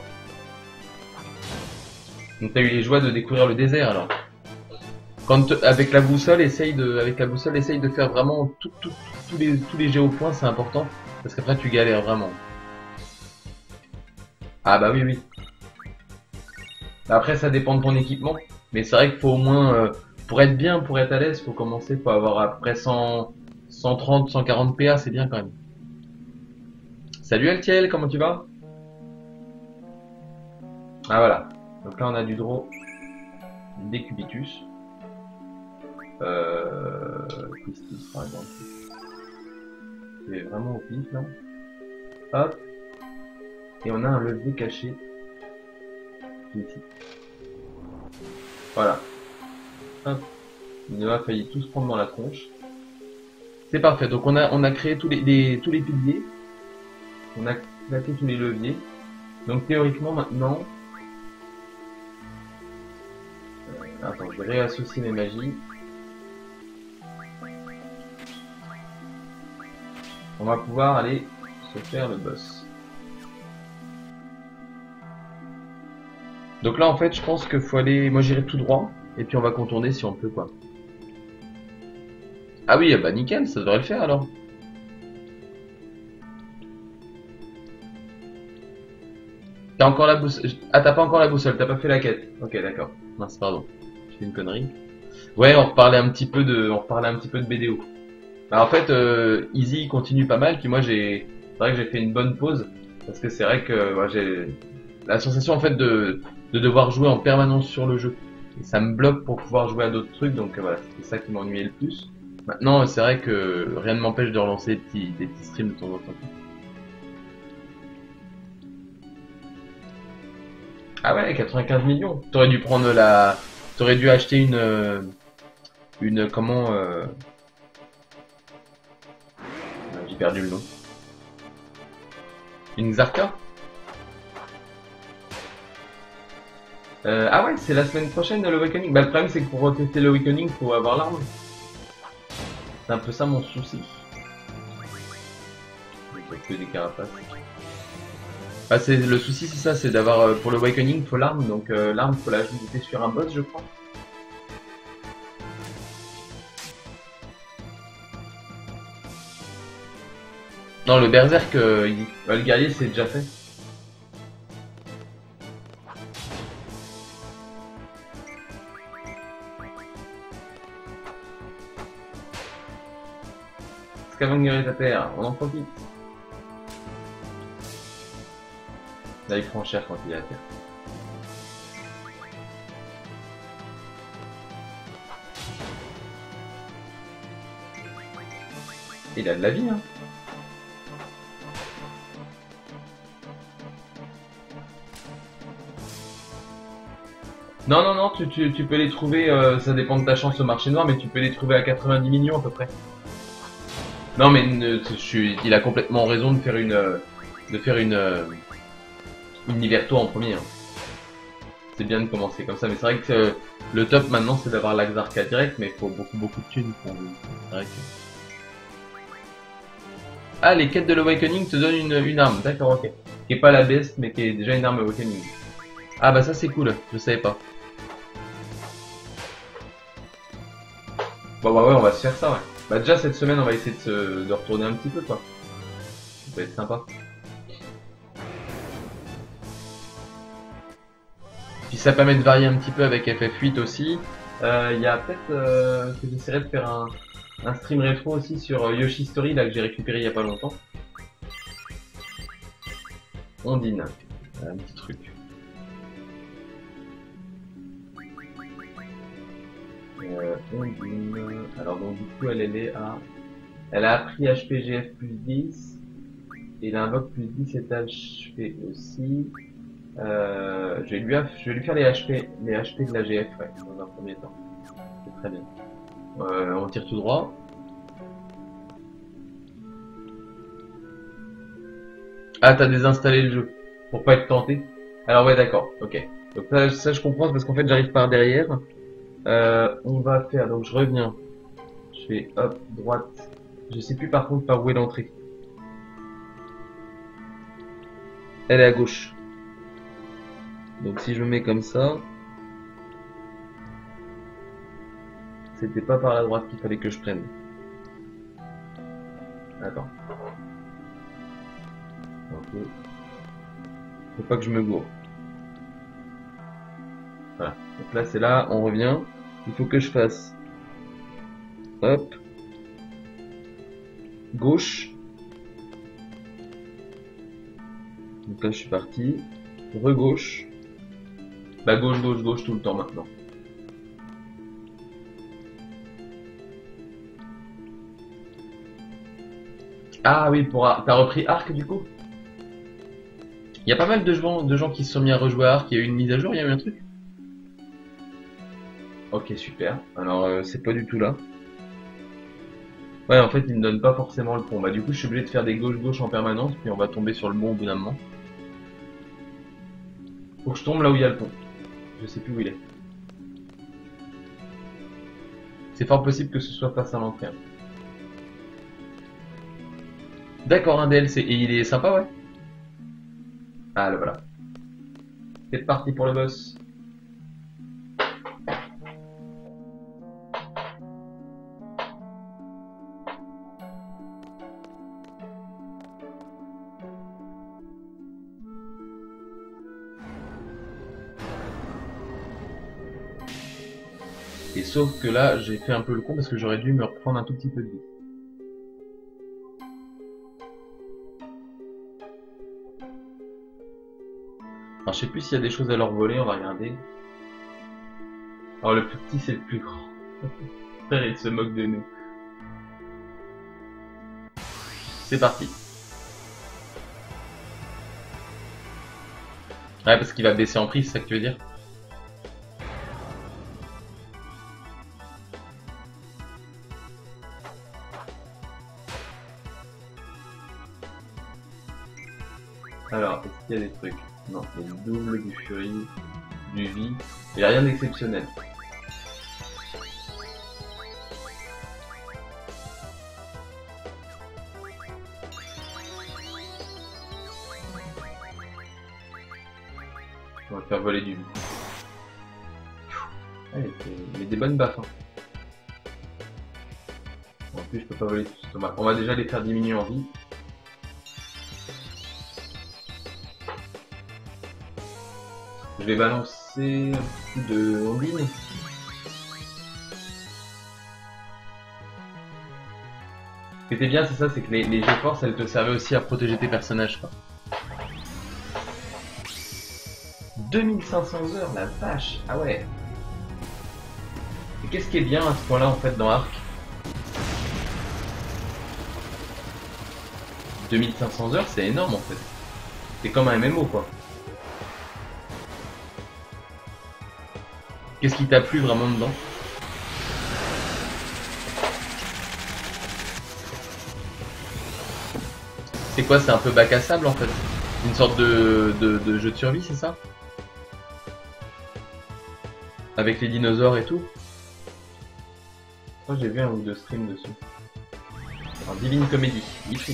Donc t'as eu les joies de découvrir le désert alors. Avec la boussole, essaye de faire vraiment tous les géopoints, c'est important. Parce qu'après tu galères vraiment. Ah bah oui, oui. Après ça dépend de ton équipement. Mais c'est vrai qu'il faut au moins, pour être bien, pour être à l'aise, faut commencer, faut avoir à peu près 130, 140 PA, c'est bien quand même. Salut Altiel, comment tu vas? Ah voilà. Donc là on a du draw, des cubitus. Quistis par exemple. C'est vraiment au pif là. Hop. Et on a un levier caché. Ici. Voilà. Hop. Il a failli tous prendre dans la tronche. C'est parfait. Donc on a créé tous les piliers. On a claqué tous les leviers. Donc théoriquement maintenant. Attends, je vais réassocier mes magies. On va pouvoir aller se faire le boss. Donc là en fait je pense qu'il faut aller. Moi j'irai tout droit. Et puis on va contourner si on peut quoi. Ah oui, bah nickel, ça devrait le faire alors. T'as encore la boussole. Ah t'as pas encore la boussole, t'as pas fait la quête. Ok d'accord. Mince pardon. J'ai fait une connerie. Ouais, on reparlait un petit peu de BDO. Bah, en fait, Easy continue pas mal, puis moi c'est vrai que j'ai fait une bonne pause, parce que c'est vrai que j'ai la sensation en fait de devoir jouer en permanence sur le jeu. Et ça me bloque pour pouvoir jouer à d'autres trucs, donc voilà, c'est ça qui m'ennuyait le plus. Maintenant, c'est vrai que rien ne m'empêche de relancer des petits streams de temps en temps. Ah ouais, 95 millions. T'aurais dû acheter comment, j'ai perdu le nom. Une Xarka? Ah ouais, c'est la semaine prochaine l'Awakening. Bah le problème c'est que pour tester l'Awakening, faut avoir l'arme. C'est un peu ça mon souci. Il y a que des carapaces. Ah, le souci c'est ça, c'est d'avoir pour l'Awakening, faut l'arme, donc l'arme faut l'ajouter sur un boss je crois. Non, le berserk, le guerrier c'est déjà fait. Scavenger ta terre, on en profite. Là il prend cher quand il est à terre. Il a de la vie hein. Non, non, non, tu peux les trouver, ça dépend de ta chance au marché noir, mais tu peux les trouver à 90 millions à peu près. Non, mais il a complètement raison de faire une Liberto en premier. Hein. C'est bien de commencer comme ça, mais c'est vrai que le top maintenant c'est d'avoir l'Axarca direct, mais il faut beaucoup de thunes pour. C'est vrai que... Ah, les quêtes de l'Awakening te donnent une arme, d'accord, ok. Qui est pas la best, mais qui est déjà une arme Awakening. Ah bah ça c'est cool, je savais pas. Bon bah ouais, on va se faire ça, ouais. Bah déjà cette semaine on va essayer de retourner un petit peu quoi. Ça peut être sympa. Puis ça permet de varier un petit peu avec FF8 aussi. Il y a peut-être que j'essaierai de faire un stream rétro aussi sur Yoshi Story là que j'ai récupéré il y a pas longtemps. Ondine, un petit truc. Ondine. Alors donc du coup elle est à... Elle a appris HPGF plus 10. Il invoque plus 17 HP aussi. Je vais lui faire les HP de la GF, ouais, dans un premier temps. C'est très bien. On tire tout droit. Ah, t'as désinstallé le jeu pour pas être tenté. Alors ouais, d'accord, ok. Donc ça je comprends, c'est parce qu'en fait j'arrive par derrière. On va faire, donc je reviens. Je fais hop, droite. Je sais plus par contre par où est l'entrée. Elle est à gauche. Donc si je me mets comme ça, c'était pas par la droite qu'il fallait que je prenne. Attends. Ok. Faut pas que je me gourre. Voilà. Donc là c'est là, on revient. Il faut que je fasse hop, gauche. Donc là je suis parti. Re-gauche. Bah gauche, gauche, gauche tout le temps maintenant. Ah oui, t'as repris Arc du coup? Il y a pas mal de gens qui se sont mis à rejouer à Arc. Il y a eu une mise à jour, il y a eu un truc? Ok, super. Alors, c'est pas du tout là. Ouais, en fait, il ne donne pas forcément le pont. Bah, du coup, je suis obligé de faire des gauche-gauche en permanence, puis on va tomber sur le bon au bout d'un moment. Faut que je tombe là où il y a le pont. Je sais plus où il est. C'est fort possible que ce soit face à l'entrée. D'accord, un DLC. Et il est sympa, ouais? Ah, le voilà. C'est parti pour le boss. Et sauf que là, j'ai fait un peu le con parce que j'aurais dû me reprendre un tout petit peu de vie. Alors, je sais plus s'il y a des choses à leur voler, on va regarder. Alors, le plus petit, c'est le plus grand. Frère, il se moque de nous. C'est parti. Ouais, parce qu'il va baisser en prix, c'est ça que tu veux dire? Alors, est-ce qu'il y a des trucs? Non, il y a du double, du furie, du vie. Il n'y a rien d'exceptionnel. On va faire voler du vie. Ouais, il y a des bonnes baffes. Hein. En plus, je peux pas voler tout ce tomate. On va déjà les faire diminuer en vie. Je vais balancer un petit peu de Ondine. Ce qui était bien, c'est ça, c'est que les G-Force, elles te servaient aussi à protéger tes personnages, quoi. 2500 heures, la vache. Ah ouais. Et qu'est-ce qui est bien à ce point-là, en fait, dans Arc? 2500 heures, c'est énorme, en fait. C'est comme un MMO, quoi. Qu'est-ce qui t'a plu vraiment dedans? C'est quoi? C'est un peu bac à sable, en fait. Une sorte de jeu de survie, c'est ça? Avec les dinosaures et tout. Moi j'ai vu un ou deux streams dessus. Un Divine Comedy, ici.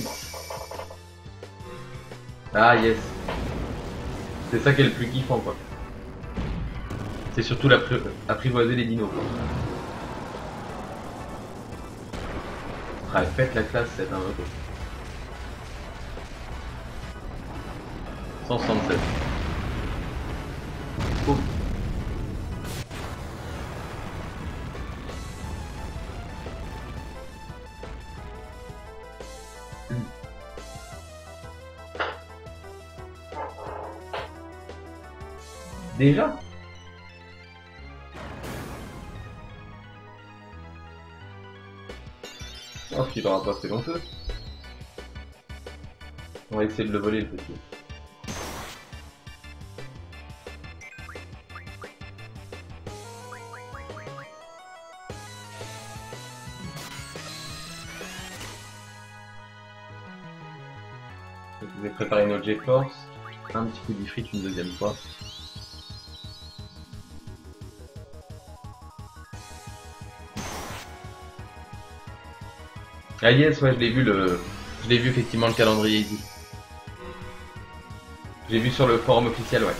Ah yes. C'est ça qui est le plus kiffant quoi. C'est surtout apprivoiser les dinos quoi. Ah, elle pète la classe cette invoque. 167. Oh. Déjà? Oh, qu'il aura pas fait longtemps. On va essayer de le voler le petit. Je vais préparer une autre GeForce. Un petit coup d'ifrit une deuxième fois. Ah yes, ouais, je l'ai vu effectivement le calendrier ici. J'ai vu sur le forum officiel, ouais.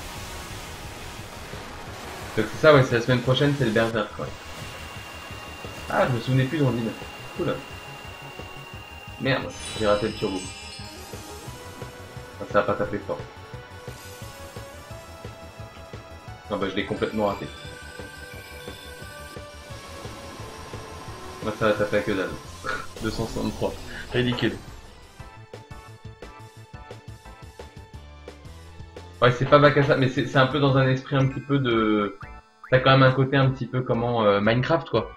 Donc c'est ça, ouais, c'est la semaine prochaine, c'est le Berserk, ouais. Ah, je me souvenais plus d'Ondine. Cool. Merde, j'ai raté le turbo. Ah, ça a pas tapé fort. Non, bah je l'ai complètement raté. Moi ça va taper à que dalle. 263. Ridicule. Ouais, c'est pas bac à ça, mais c'est un peu dans un esprit un petit peu de... T'as quand même un côté un petit peu comment Minecraft, quoi.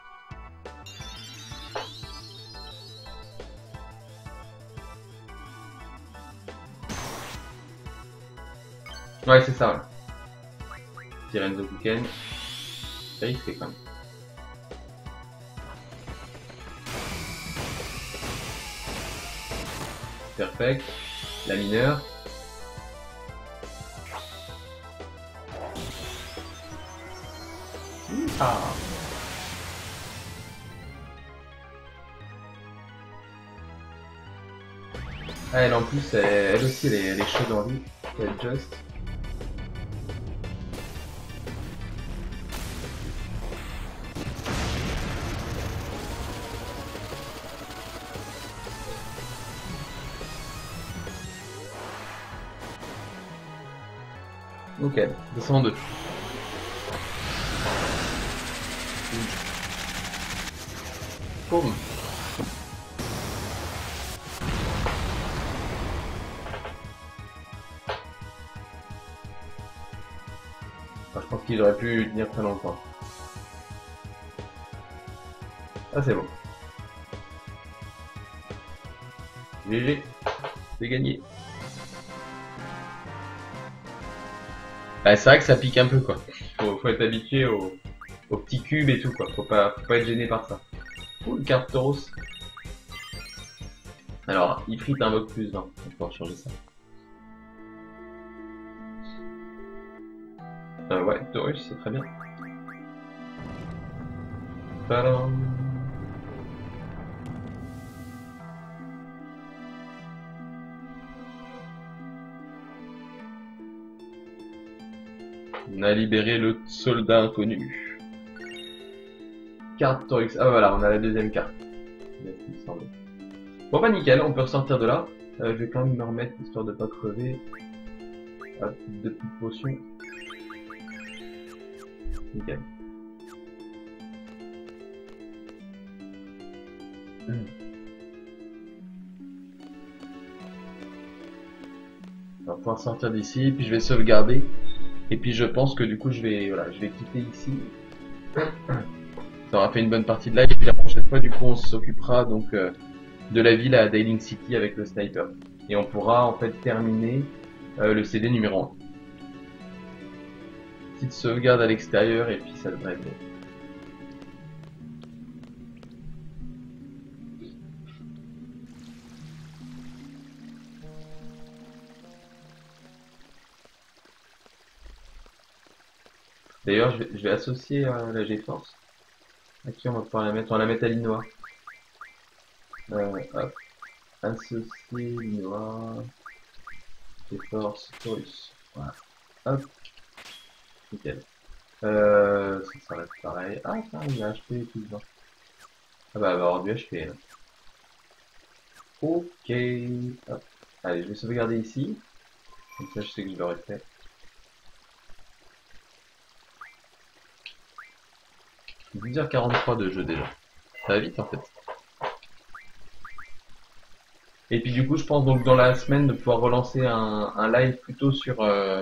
Ouais, c'est ça, ouais. Tirenzo Kuken. C'est risqué quand même. Perfect. La mineure. Ah. Ah, elle en plus, elle aussi, elle est chaude en vie. Elle just. Ok, 202. Boum. Enfin, je pense qu'il aurait pu tenir très longtemps. Ah, c'est bon. GG, c'est gagné. Bah, c'est vrai que ça pique un peu, quoi. Faut être habitué aux petits cubes et tout, quoi. Faut pas être gêné par ça. Cool, carte Tauros. Alors, Ifrit invoque plus 20. On va pouvoir changer ça. Ouais, Taurus, c'est très bien. Tadam. On a libéré le soldat inconnu. Carte Taurus. Ah voilà, on a la deuxième carte. Bon bah nickel, on peut ressortir de là. Je vais quand même me remettre histoire de pas crever. Hop, deux petites potions. Nickel. On va pouvoir sortir d'ici, puis je vais sauvegarder. Et puis je pense que du coup je vais quitter ici. Ça aura fait une bonne partie de live. Et puis la prochaine fois du coup on s'occupera donc de la ville à Dailing City avec le sniper. Et on pourra en fait terminer le CD numéro 1. Petite sauvegarde à l'extérieur et puis ça devrait être bon. D'ailleurs je vais associer la GeForce. À qui on va pouvoir la mettre? On va la mettre à Linois. Hop. Associer Linois. GeForce Taurus. Voilà. Hop. Nickel. Ça reste pareil. Ah, ça, il a HP et tout ça. Ah bah, il va avoir du HP. Là. Ok. Hop. Allez, je vais sauvegarder ici. Comme ça, je sais que je l'aurais fait. Je vais dire 43 de jeu déjà. Ça va vite en fait. Et puis du coup, je pense donc dans la semaine de pouvoir relancer un live plutôt sur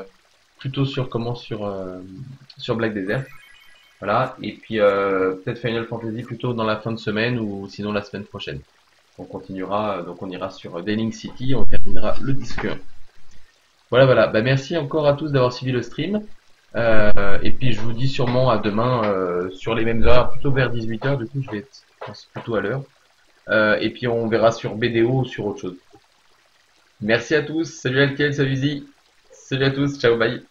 sur Black Desert. Voilà. Et puis peut-être Final Fantasy plutôt dans la fin de semaine ou sinon la semaine prochaine. On continuera, donc on ira sur Dailing City, on terminera le disque 1. Voilà, voilà. Bah, merci encore à tous d'avoir suivi le stream. Et puis je vous dis sûrement à demain sur les mêmes heures, plutôt vers 18h, du coup je vais être, je pense, plutôt à l'heure. Et puis on verra sur BDO ou sur autre chose. Merci à tous, salut Alkel, salut Zi, salut à tous, ciao, bye.